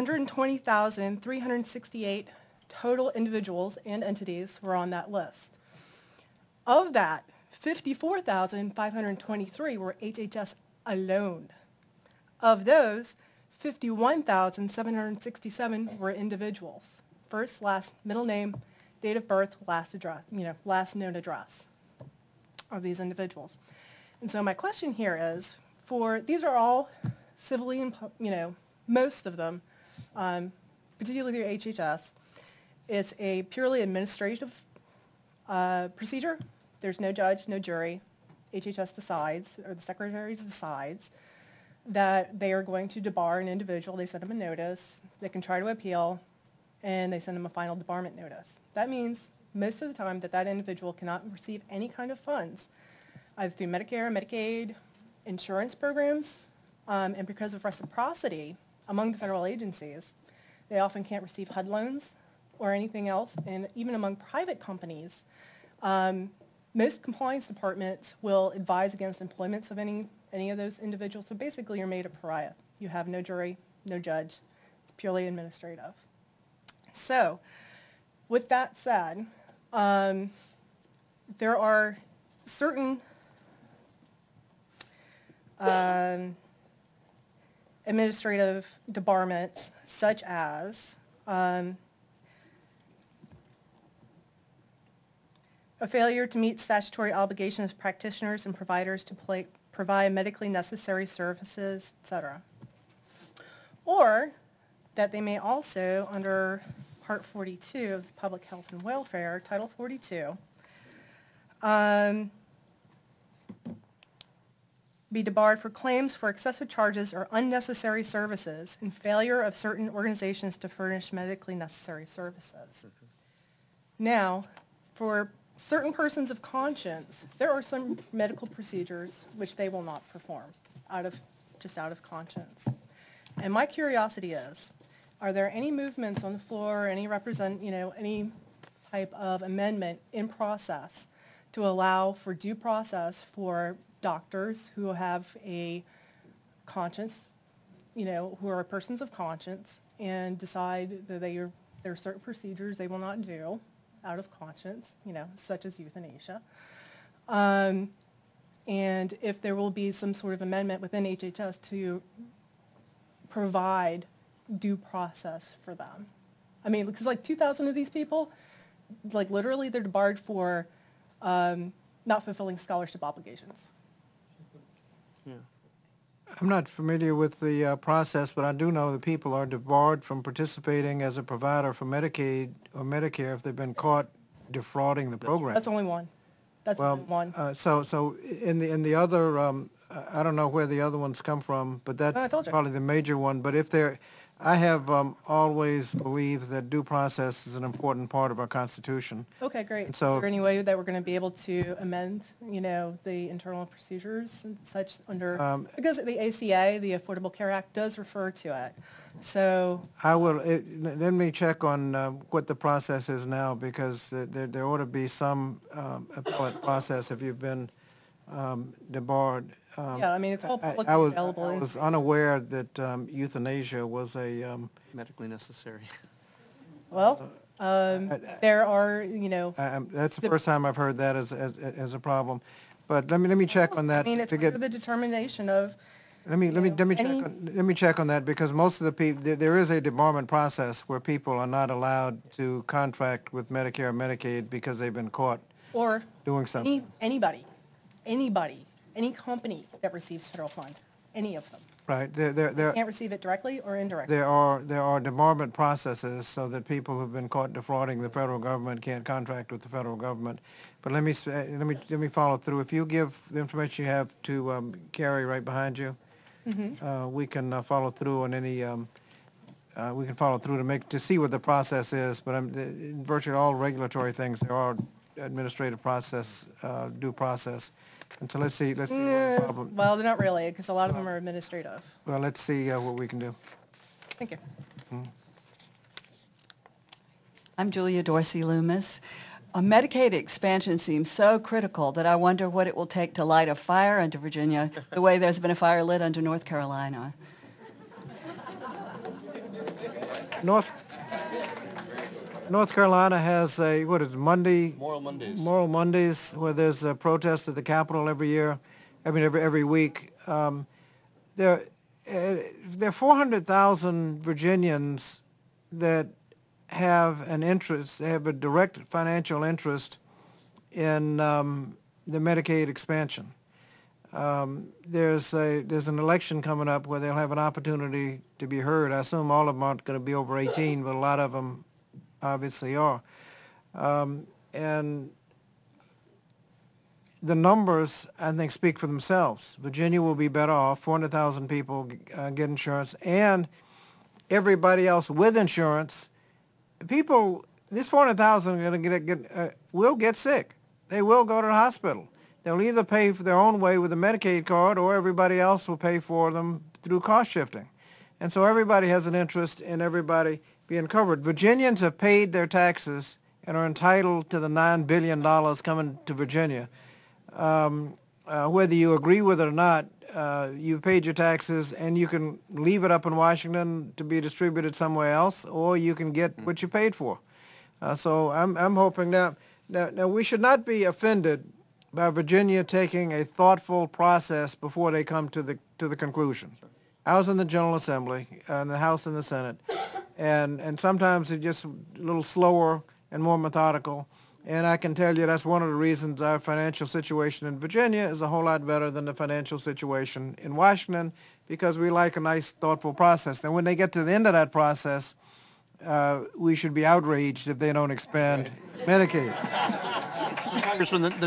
120,368 total individuals and entities were on that list. Of that, 54,523 were HHS alone. Of those, 51,767 were individuals. First, last, middle name, date of birth, last address, last known address of these individuals. And so my question here is, these are all civilly, most of them, particularly through HHS, it's a purely administrative procedure. There's no judge, no jury. HHS decides, or the secretary decides, that they are going to debar an individual. They send them a notice. They can try to appeal, and they send them a final debarment notice. That means most of the time that individual cannot receive any kind of funds, either through Medicare, Medicaid, insurance programs, and because of reciprocity among the federal agencies, they often can't receive HUD loans or anything else. And even among private companies, most compliance departments will advise against employments of any of those individuals. So basically, you're made a pariah. You have no jury, no judge. It's purely administrative. So with that said, there are certain administrative debarments, such as a failure to meet statutory obligations of practitioners and providers to provide medically necessary services, etc. Or that they may also, under Part 42 of Public Health and Welfare, Title 42, be debarred for claims for excessive charges or unnecessary services and failure of certain organizations to furnish medically necessary services. Now, for certain persons of conscience, there are some medical procedures which they will not perform just out of conscience. And my curiosity is, are there any movements on the floor, any type of amendment in process to allow for due process for doctors who have a conscience, who are persons of conscience and decide that there are certain procedures they will not do out of conscience, such as euthanasia. And if there will be some sort of amendment within HHS to provide due process for them? I mean, because like 2,000 of these people, like literally they're debarred for not fulfilling scholarship obligations. I'm not familiar with the process, but I do know that people are debarred from participating as a provider for Medicaid or Medicare if they've been caught defrauding the program. That's only one. That's Well, only one. so in the other, I don't know where the other ones come from, but I that's told you. probably the major one. But if they're, I have always believed that due process is an important part of our Constitution. Okay, great. And so- Is there any way that we're going to be able to amend, you know, the internal procedures and such under, because the ACA, the Affordable Care Act, does refer to it. So, I will, let me check on what the process is now, because there ought to be some appellate process if you've been debarred. yeah, I mean, it's all publicly I available. was unaware that euthanasia was a, Medically necessary. Well, there are, you know, that's the first time I've heard that as a problem. But let me check on that. I mean, it's to get. under the determination of, Let any- me check on that, because most of the people, there is a debarment process where people are not allowed to contract with Medicare or Medicaid because they've been caught or doing something. anybody, any company that receives federal funds, any of them. Right, Can't receive it directly or indirectly. there are debarment processes so that people who've been caught defrauding the federal government can't contract with the federal government. But let me follow through. If you give the information you have to Carrie right behind you, we can follow through on any. We can follow through to see what the process is. But in virtually all regulatory things, there are administrative process, due process. And so let's see what the problem. Well, they're not really, because a lot of them are administrative. Well, let's see what we can do. Thank you. I'm Julia Dorsey Loomis. A Medicaid expansion seems so critical that I wonder what it will take to light a fire under Virginia the way there's been a fire lit under North Carolina. North Carolina has a, what is it, Monday? Moral Mondays. Moral Mondays, where there's a protest at the Capitol every year, every week. There are 400,000 Virginians that have an interest, they have a direct financial interest in the Medicaid expansion. There's an election coming up where they'll have an opportunity to be heard. I assume all of them aren't going to be over 18, but a lot of them obviously are. And the numbers, I think, speak for themselves. Virginia will be better off. 400,000 people get insurance, and everybody else with insurance. People, this 400,000 are going to will get sick. They will go to the hospital. They'll either pay for their own way with a Medicaid card, or everybody else will pay for them through cost shifting. And so everybody has an interest in everybody being covered. Virginians have paid their taxes and are entitled to the $9 billion coming to Virginia. Whether you agree with it or not, you've paid your taxes, and you can leave it up in Washington to be distributed somewhere else, or you can get what you paid for. So I'm hoping now we should not be offended by Virginia taking a thoughtful process before they come to the conclusion. I was in the General Assembly, in the House and the Senate, and sometimes it's just a little slower and more methodical. And I can tell you that's one of the reasons our financial situation in Virginia is a whole lot better than the financial situation in Washington, because we like a nice, thoughtful process. And when they get to the end of that process, we should be outraged if they don't expand Medicaid. Congressman, the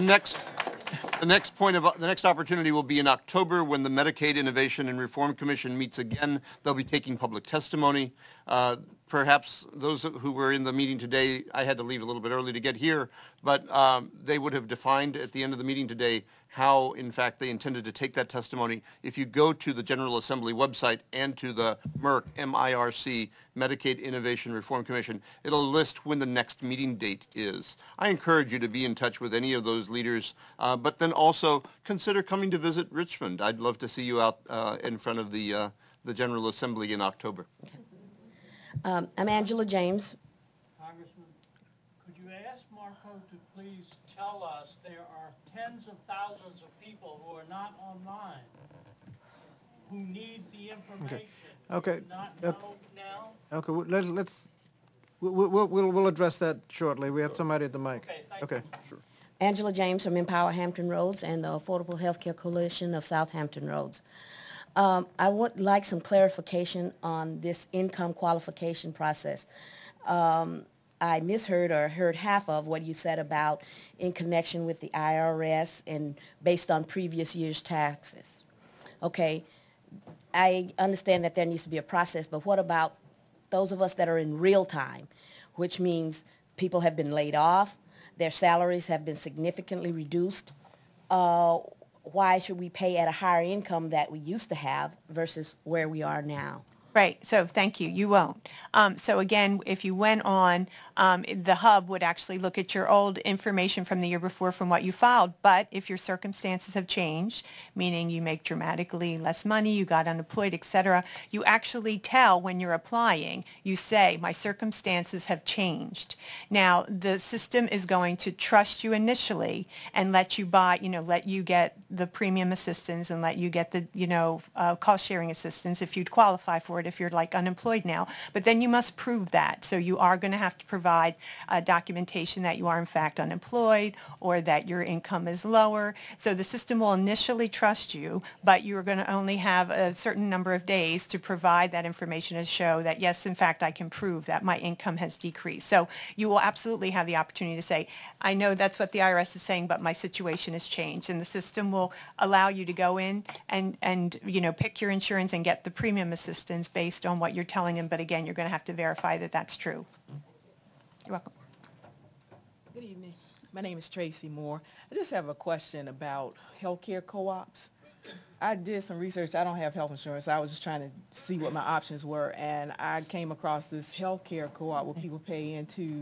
next opportunity will be in October, when the Medicaid Innovation and Reform Commission meets again. They'll be taking public testimony. Perhaps those who were in the meeting today, I had to leave a little bit early to get here, but they would have defined at the end of the meeting today how, in fact, they intended to take that testimony. If you go to the General Assembly website and to the MERC, M-I-R-C, Medicaid Innovation Reform Commission, it'll list when the next meeting date is. I encourage you to be in touch with any of those leaders, but then also consider coming to visit Richmond. I'd love to see you out in front of the General Assembly in October. I'm Angela James. Congressman, could you ask Marco to please tell us there are tens of thousands of people who are not online? who need the information. Okay. Not know now. Okay, we'll address that shortly. We have somebody at the mic. Okay, sure. Angela James from Empower Hampton Roads and the Affordable Healthcare Coalition of Southampton Roads. I would like some clarification on this income qualification process. I misheard or heard half of what you said about in connection with the IRS and based on previous year's taxes. Okay, I understand that there needs to be a process, but what about those of us that are in real time, which means people have been laid off, their salaries have been significantly reduced? Why should we pay at a higher income that we used to have versus where we are now? Right, so thank you, you won't. So again, if you went on, the hub would actually look at your old information from the year before from what you filed, but if your circumstances have changed, meaning you make dramatically less money, you got unemployed, et cetera, you actually tell when you're applying, you say, my circumstances have changed. Now, the system is going to trust you initially and let you buy, let you get the premium assistance and let you get the, cost sharing assistance if you'd qualify for it if you're like unemployed now, but then you must prove that. So you are going to have to provide documentation that you are in fact unemployed or that your income is lower. So the system will initially trust you, but you're going to only have a certain number of days to provide that information to show that yes, in fact, I can prove that my income has decreased. So you will absolutely have the opportunity to say, I know that's what the IRS is saying, but my situation has changed. And the system will allow you to go in and pick your insurance and get the premium assistance based on what you're telling them, but again, you're going to have to verify that that's true. You're welcome. Good evening. My name is Tracy Moore. I just have a question about healthcare co-ops. I did some research. I don't have health insurance. I was just trying to see what my options were, and I came across this healthcare co-op where people pay into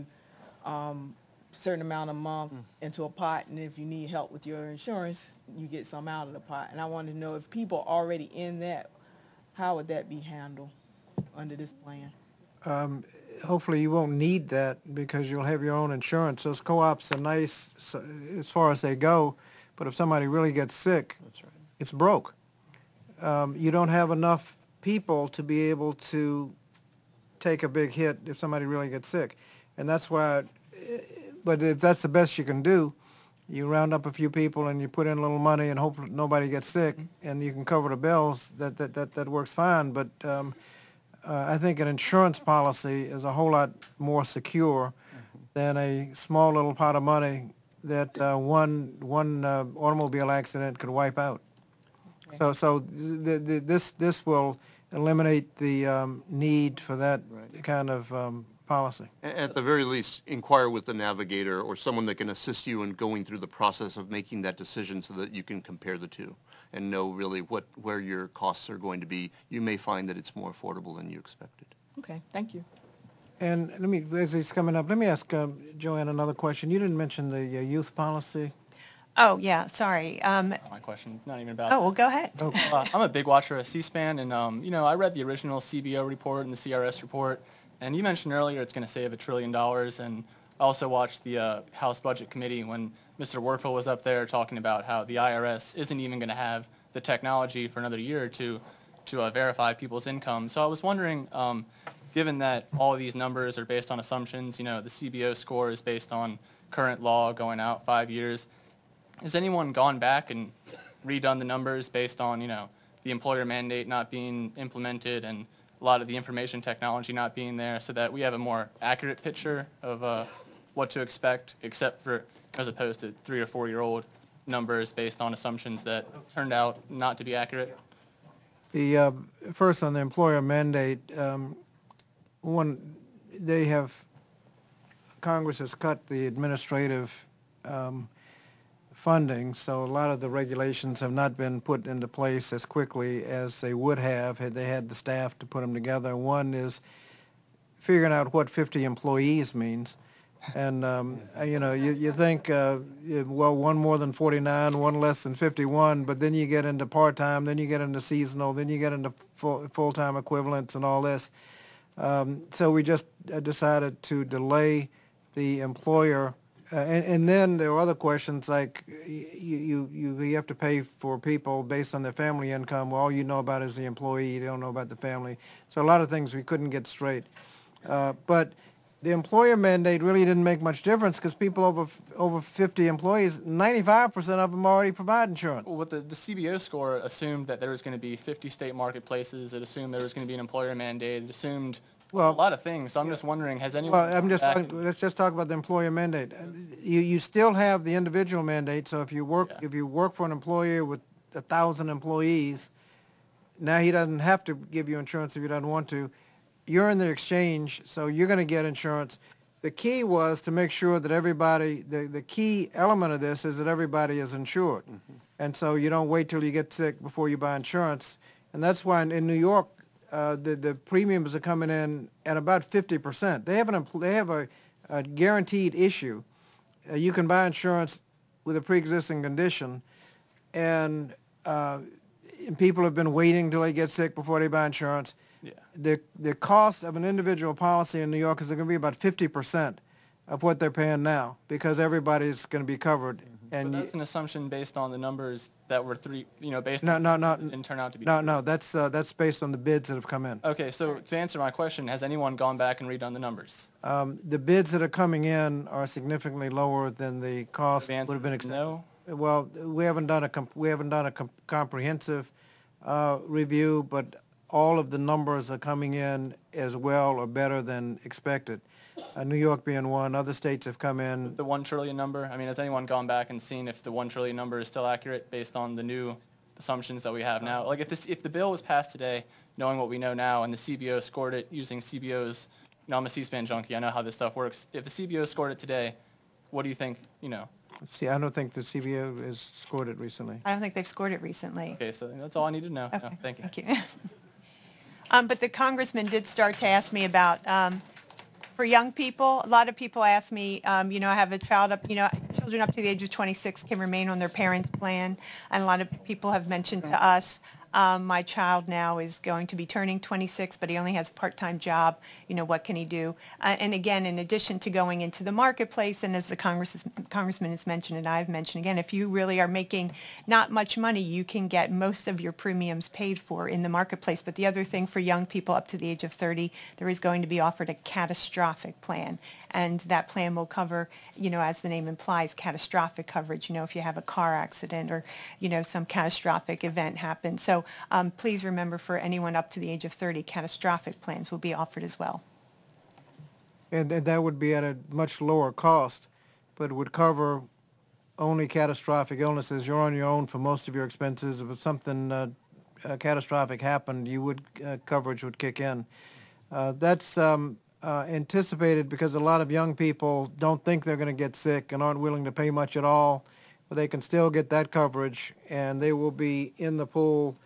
certain amount a month into a pot, and if you need help with your insurance, you get some out of the pot. And I wanted to know if people are already in that, how would that be handled under this plan? Hopefully you won't need that because you'll have your own insurance. Those co-ops are nice as far as they go, but if somebody really gets sick, it's broke. You don't have enough people to be able to take a big hit if somebody really gets sick. And that's why, but if that's the best you can do, you round up a few people and you put in a little money and hope nobody gets sick and you can cover the bills, that works fine. But I think an insurance policy is a whole lot more secure than a small little pot of money that one automobile accident could wipe out. Okay. So this will eliminate the need for that kind of policy. At the very least, inquire with the navigator or someone that can assist you in going through the process of making that decision so that you can compare the two and know really where your costs are going to be. You may find that it's more affordable than you expected. Okay, thank you. And as he's coming up, let me ask Joanne another question. You didn't mention the youth policy. Oh, yeah, sorry. My question, not even about Oh, well, go ahead. I'm a big watcher of C-SPAN, and, I read the original CBO report and the CRS report, and you mentioned earlier it's going to save $1 trillion, and I also watched the House Budget Committee when Mr. Werfel was up there talking about how the IRS isn't even going to have the technology for another year or two to verify people's income. So I was wondering, given that all of these numbers are based on assumptions, the CBO score is based on current law going out 5 years, has anyone gone back and redone the numbers based on, the employer mandate not being implemented and a lot of the information technology not being there so that we have a more accurate picture of what to expect, except for as opposed to 3 or 4 year old numbers based on assumptions that turned out not to be accurate? The first on the employer mandate, Congress has cut the administrative funding, so a lot of the regulations have not been put into place as quickly as they would have had they had the staff to put them together. One is figuring out what 50 employees means. And, you think, well, one more than 49, one less than 51, but then you get into part-time, then you get into seasonal, then you get into full-time equivalents and all this. So we just decided to delay the employer And then there are other questions like you have to pay for people based on their family income. Well, all you know about is the employee. You don't know about the family. So a lot of things we couldn't get straight. But the employer mandate really didn't make much difference because people over 50 employees, 95% of them already provide insurance. Well, the CBO score assumed that there was going to be 50 state marketplaces. It assumed there was going to be an employer mandate. It assumed a lot of things. So I'm just wondering, has anyone? Well, let's just talk about the employer mandate. You still have the individual mandate. So if you work for an employer with 1,000 employees, now he doesn't have to give you insurance if he doesn't want to. You're in the exchange, so you're going to get insurance. The key was to make sure that everybody, the key element of this is that everybody is insured. And so you don't wait till you get sick before you buy insurance. And that's why in New York, the premiums are coming in at about 50%. They have a guaranteed issue. You can buy insurance with a pre-existing condition, and people have been waiting till they get sick before they buy insurance. Yeah. The cost of an individual policy in New York is going to be about 50% of what they're paying now because everybody's going to be covered. And but that's an assumption based on the numbers that were based no, on no, didn't turn out to be no, that's based on the bids that have come in. Okay, so to answer my question, has anyone gone back and redone the numbers? The bids that are coming in are significantly lower than the cost would have been expected. No. Well, we haven't done a comprehensive review, but all of the numbers are coming in as well or better than expected. New York being one, other states have come in. The 1 trillion number, I mean, has anyone gone back and seen if the 1 trillion number is still accurate based on the new assumptions that we have now? Like if the bill was passed today, knowing what we know now, and the CBO scored it using CBO's, I'm a C-SPAN junkie, I know how this stuff works. If the CBO scored it today, what do you think, See, I don't think the CBO has scored it recently. I don't think they've scored it recently. Okay, so that's all I need to know. Okay. No, thank you. Thank you. But the congressman did start to ask me about, for young people, a lot of people ask me, I have a child children up to the age of 26 can remain on their parents' plan, and a lot of people have mentioned to us, my child now is going to be turning 26, but he only has a part-time job. What can he do? And again, in addition to going into the marketplace, and as the congressman has mentioned and I've mentioned, again, if you really are making not much money, you can get most of your premiums paid for in the marketplace. But the other thing for young people up to the age of 30, there is going to be offered a catastrophic plan. And that plan will cover, as the name implies, catastrophic coverage, if you have a car accident or, some catastrophic event happens. So please remember, for anyone up to the age of 30, catastrophic plans will be offered as well. And that would be at a much lower cost, but it would cover only catastrophic illnesses. You're on your own for most of your expenses. If something catastrophic happened, coverage would kick in. That's anticipated because a lot of young people don't think they're going to get sick and aren't willing to pay much at all, but they can still get that coverage, and they will be in the pool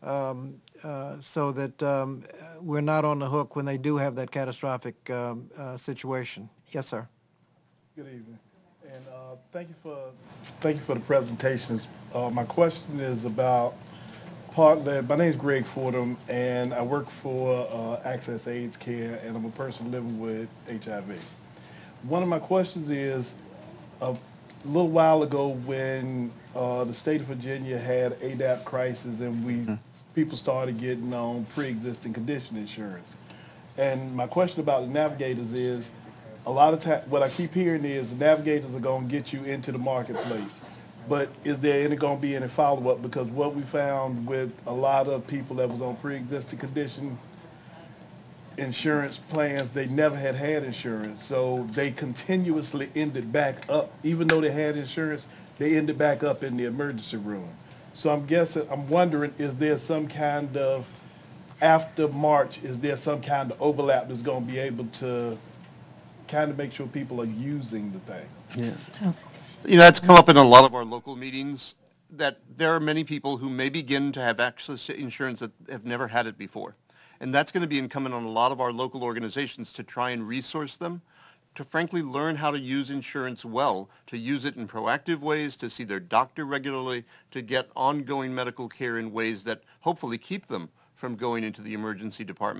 so that we're not on the hook when they do have that catastrophic situation. Yes, sir. Good evening, and thank you for the presentations. My question is about partly. My name is Greg Fordham, and I work for Access AIDS Care, and I'm a person living with HIV. One of my questions is, a little while ago when the state of Virginia had ADAP crisis and people started getting on pre-existing condition insurance. And my question about the navigators is, a lot of time, what I keep hearing is the navigators are going to get you into the marketplace. But is there going to be any follow-up? Because what we found with a lot of people that was on pre-existing condition insurance plans, they never had insurance. So they continuously ended back up. Even though they had insurance, they ended back up in the emergency room. So I'm wondering, is there some kind of, after March, is there some kind of overlap that's going to be able to kind of make sure people are using the thing? Yeah. That's come up in a lot of our local meetings, that there are many people who may begin to have access to insurance that have never had it before. And that's going to be incumbent on a lot of our local organizations to try and resource them, to frankly learn how to use insurance well, to use it in proactive ways, to see their doctor regularly, to get ongoing medical care in ways that hopefully keep them from going into the emergency department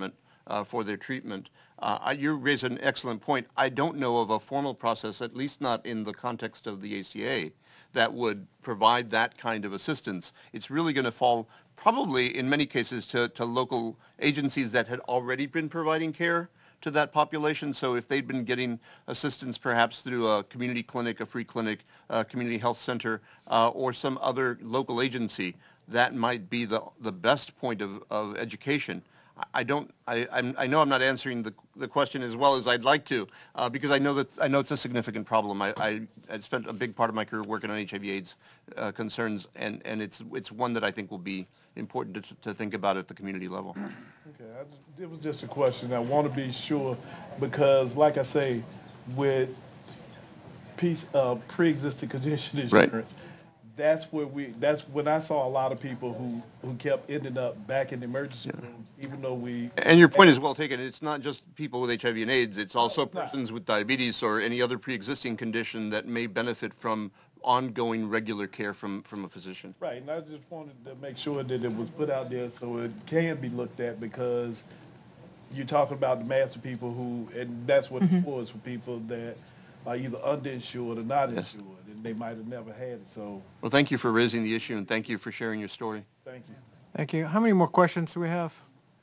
for their treatment. You raise an excellent point. I don't know of a formal process, at least not in the context of the ACA, that would provide that kind of assistance. It's really going to fall probably in many cases to local agencies that had already been providing care to that population. So if they'd been getting assistance perhaps through a community clinic, a free clinic, a community health center, or some other local agency, that might be the best point of education. I know I'm not answering the question as well as I'd like to, because I know it's a significant problem. I spent a big part of my career working on HIV/AIDS concerns, and it's one that I think will be important to think about at the community level. Okay, it was just a question. I want to be sure because, like I say, with pre-existing condition insurance, Right. That's when I saw a lot of people who kept ending up back in the emergency room, even though we. And your point is well taken. It's not just people with HIV and AIDS. It's also persons with diabetes or any other pre-existing condition that may benefit from ongoing regular care from a physician. Right, and I just wanted to make sure that it was put out there so it can be looked at, because you're talking about the mass of people who, and that's what it was for people that are either underinsured or not insured, and they might have never had it. So. Well, thank you for raising the issue, and thank you for sharing your story. Thank you. Thank you. How many more questions do we have?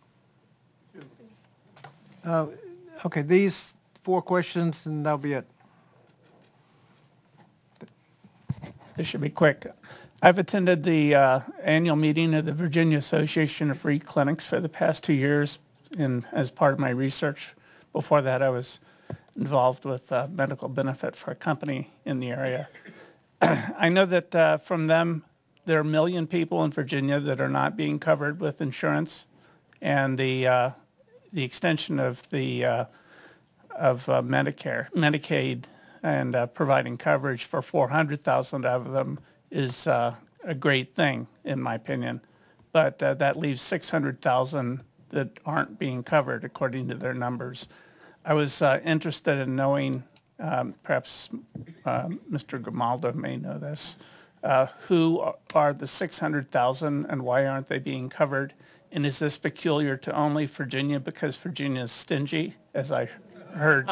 Okay, these 4 questions, and that'll be it. This should be quick. I've attended the annual meeting of the Virginia Association of Free Clinics for the past 2 years as part of my research. Before that, I was involved with medical benefit for a company in the area. I know that from them, there are 1 million people in Virginia that are not being covered with insurance, and the extension of the Medicaid, and providing coverage for 400,000 of them is a great thing, in my opinion. But that leaves 600,000 that aren't being covered according to their numbers. I was interested in knowing, perhaps Mr. Grimaldo may know this, who are the 600,000 and why aren't they being covered? And is this peculiar to only Virginia because Virginia is stingy, as I heard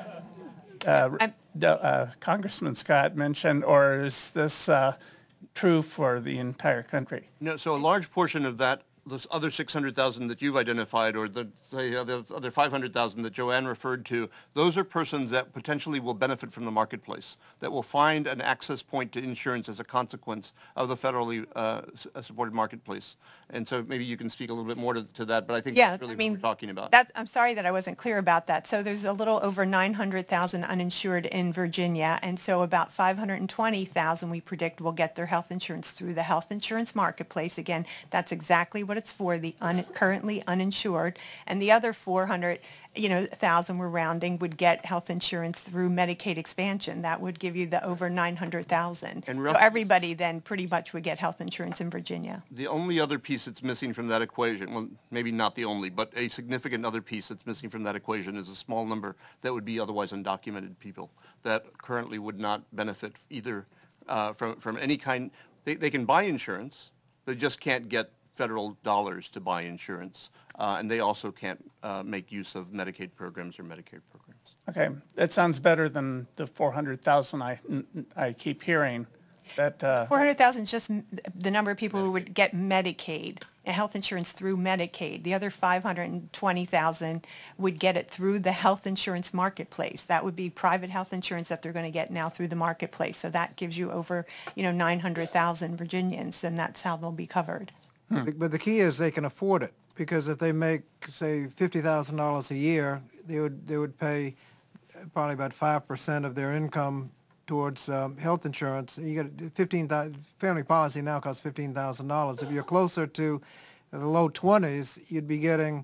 Congressman Scott mentioned, or is this true for the entire country? No, so a large portion of that, those other 600,000 that you've identified, or the other 500,000 that Joanne referred to, those are persons that potentially will benefit from the marketplace, that will find an access point to insurance as a consequence of the federally supported marketplace. And so maybe you can speak a little bit more to that, but I think that's really what we're talking about. I'm sorry that I wasn't clear about that. So there's a little over 900,000 uninsured in Virginia, and so about 520,000 we predict will get their health insurance through the health insurance marketplace. Again, that's exactly what it's for, the currently uninsured, and the other 400,000 we're rounding would get health insurance through Medicaid expansion. That would give you the over 900,000. So everybody then pretty much would get health insurance in Virginia. The only other piece that's missing from that equation, well, maybe not the only, but a significant other piece that's missing from that equation is a small number that would be otherwise undocumented people that currently would not benefit either from any kind. They can buy insurance, they just can't get federal dollars to buy insurance, and they also can't make use of Medicaid programs or Medicare programs. Okay, that sounds better than the 400,000 I keep hearing. That 400,000 is just the number of people who would get Medicaid, health insurance through Medicaid. The other 520,000 would get it through the health insurance marketplace. That would be private health insurance that they're going to get now through the marketplace. So that gives you over, 900,000 Virginians, and that's how they'll be covered. But the key is they can afford it, because if they make, say, $50,000 a year, they would pay probably about 5% of their income towards health insurance. You get family policy now costs $15,000. If you're closer to the low 20s, you'd be getting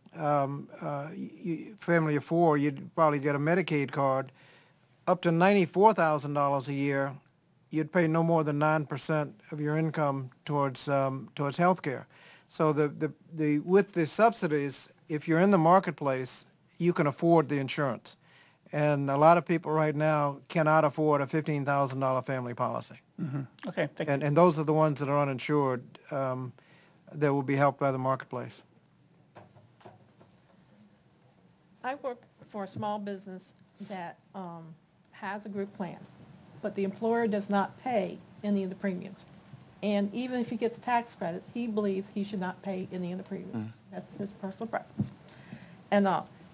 family of 4. You'd probably get a Medicaid card up to $94,000 a year. You'd pay no more than 9% of your income towards health care. So with the subsidies, if you're in the marketplace, you can afford the insurance. And a lot of people right now cannot afford a $15,000 family policy. Mm-hmm. Okay, thank you. And those are the ones that are uninsured that will be helped by the marketplace. I work for a small business that has a group plan, but the employer does not pay any of the premiums. And even if he gets tax credits, he believes he should not pay any of the premiums. That's his personal preference. And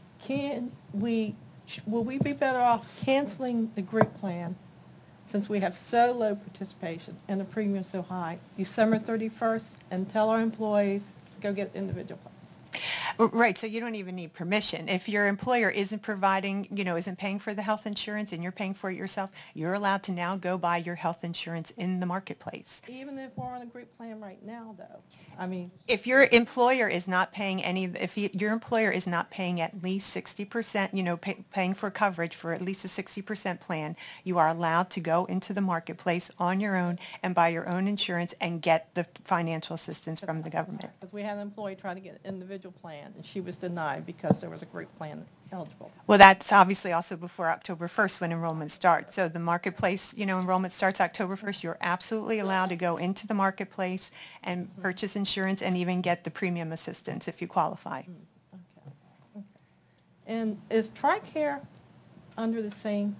will we be better off canceling the group plan since we have so low participation and the premium so high, December 31st, and tell our employees, go get individual plans? Right, so you don't even need permission. If your employer isn't providing, isn't paying for the health insurance and you're paying for it yourself, you're allowed to now go buy your health insurance in the marketplace. Even if we're on a group plan right now, though, I mean. If your employer is not paying your employer is not paying at least 60%, paying for coverage for at least a 60% plan, you are allowed to go into the marketplace on your own and buy your own insurance and get the financial assistance from the government. Because we had an employee try to get an individual plan, and she was denied because there was a group plan eligible. Well, that's obviously also before October 1st when enrollment starts. So the marketplace, enrollment starts October 1st. You're absolutely allowed to go into the marketplace and purchase insurance and even get the premium assistance if you qualify. Okay. And is TRICARE under the same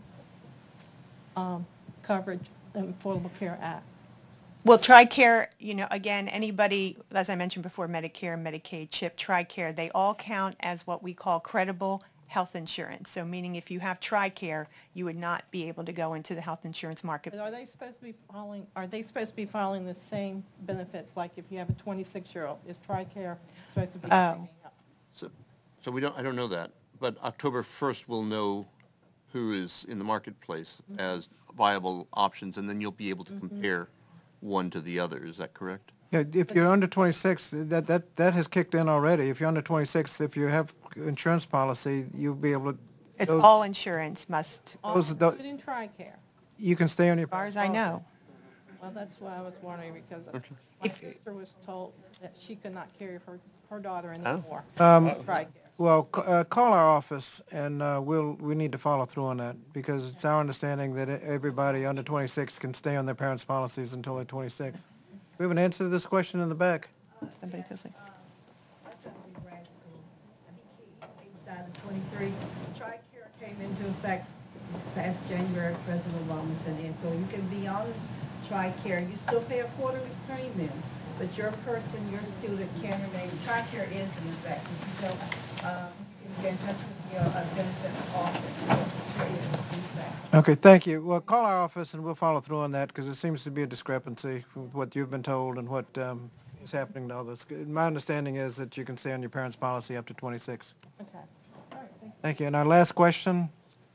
coverage in Affordable Care Act? Well, TRICARE, again, anybody, as I mentioned before, Medicare, Medicaid, CHIP, TRICARE, they all count as what we call credible health insurance. So meaning if you have TRICARE, you would not be able to go into the health insurance market. But are they supposed to be following the same benefits, like if you have a 26-year-old? Is TRICARE supposed to be picking up? So I don't know that, but October 1st we'll know who is in the marketplace as viable options, and then you'll be able to compare one to the other. Is that correct? Yeah, if you're under 26, that has kicked in already. If you're under 26, if you have insurance policy, you'll be able to. It's all insurance must. Including TRICARE. You can stay on your. As far as I know. Well, that's why I was wondering, because my sister was told that she could not carry her daughter anymore. TRICARE. Well, call our office, and we need to follow through on that, because it's our understanding that everybody under 26 can stay on their parents' policies until they're 26. We have an answer to this question in the back. Somebody feels like. I took him in grad school. He was down to 23. TRICARE came into effect past January. President Obama sent in. So you can be on TRICARE. You still pay a quarterly premium, but your student can remain. TRICARE is in effect. So you can get in touch with your benefits office. Okay, thank you. Well, call our office and we'll follow through on that, because there seems to be a discrepancy with what you've been told and what is happening to others. My understanding is that you can stay on your parents' policy up to 26. Okay. All right, Thank you. And our last question.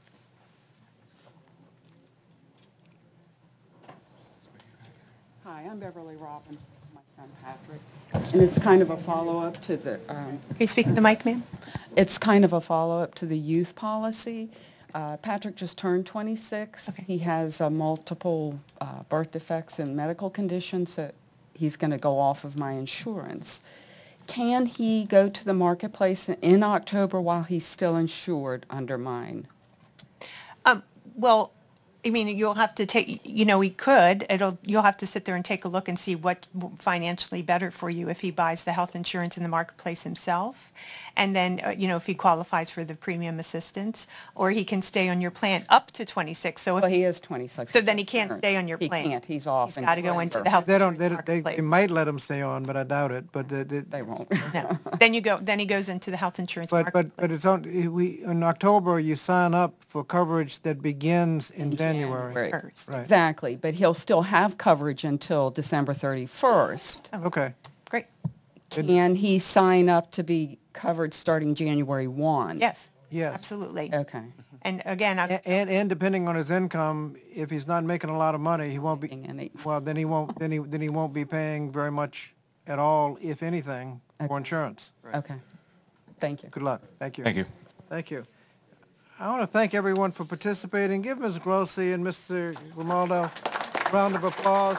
Hi, I'm Beverly Robbins. This is my son Patrick. And it's kind of a follow-up to the... Can you speak to the mic, ma'am? It's kind of a follow-up to the youth policy. Patrick just turned 26. Okay. He has multiple birth defects and medical conditions, so he's going to go off of my insurance. Can he go to the marketplace in October while he's still insured under mine? Well, I mean, you'll have to take, he could. You'll have to sit there and take a look and see what financially better for you if he buys the health insurance in the marketplace himself. And then, if he qualifies for the premium assistance, or he can stay on your plan up to 26. So well, he is 26. So then he can't stay on your plan. He can't. He's off. He's got to go into the health insurance They might let him stay on, but I doubt it. But they won't. No. Then he goes into the health insurance marketplace. But it's on. In October you sign up for coverage that begins in January. Right. Exactly. But he'll still have coverage until December 31st. Okay. Great. Can he sign up to be covered starting January 1? Yes. Yes. Absolutely. Okay. And again, and depending on his income, if he's not making a lot of money, he won't be. Well, then he won't. Then he won't be paying very much at all, if anything, for insurance. Right. Okay. Thank you. Good luck. Thank you. Thank you. Thank you. I want to thank everyone for participating. Give Ms. Grossi and Mr. Grimaldo a round of applause.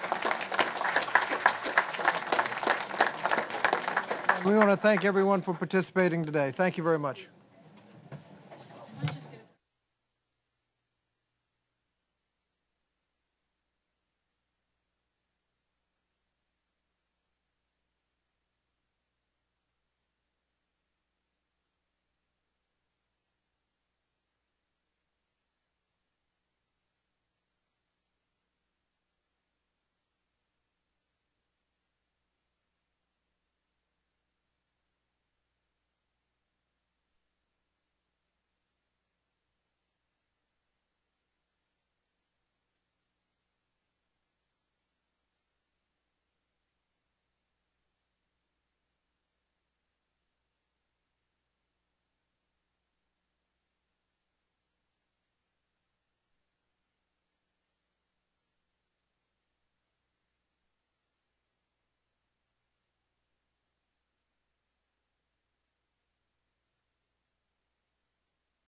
We want to thank everyone for participating today. Thank you very much.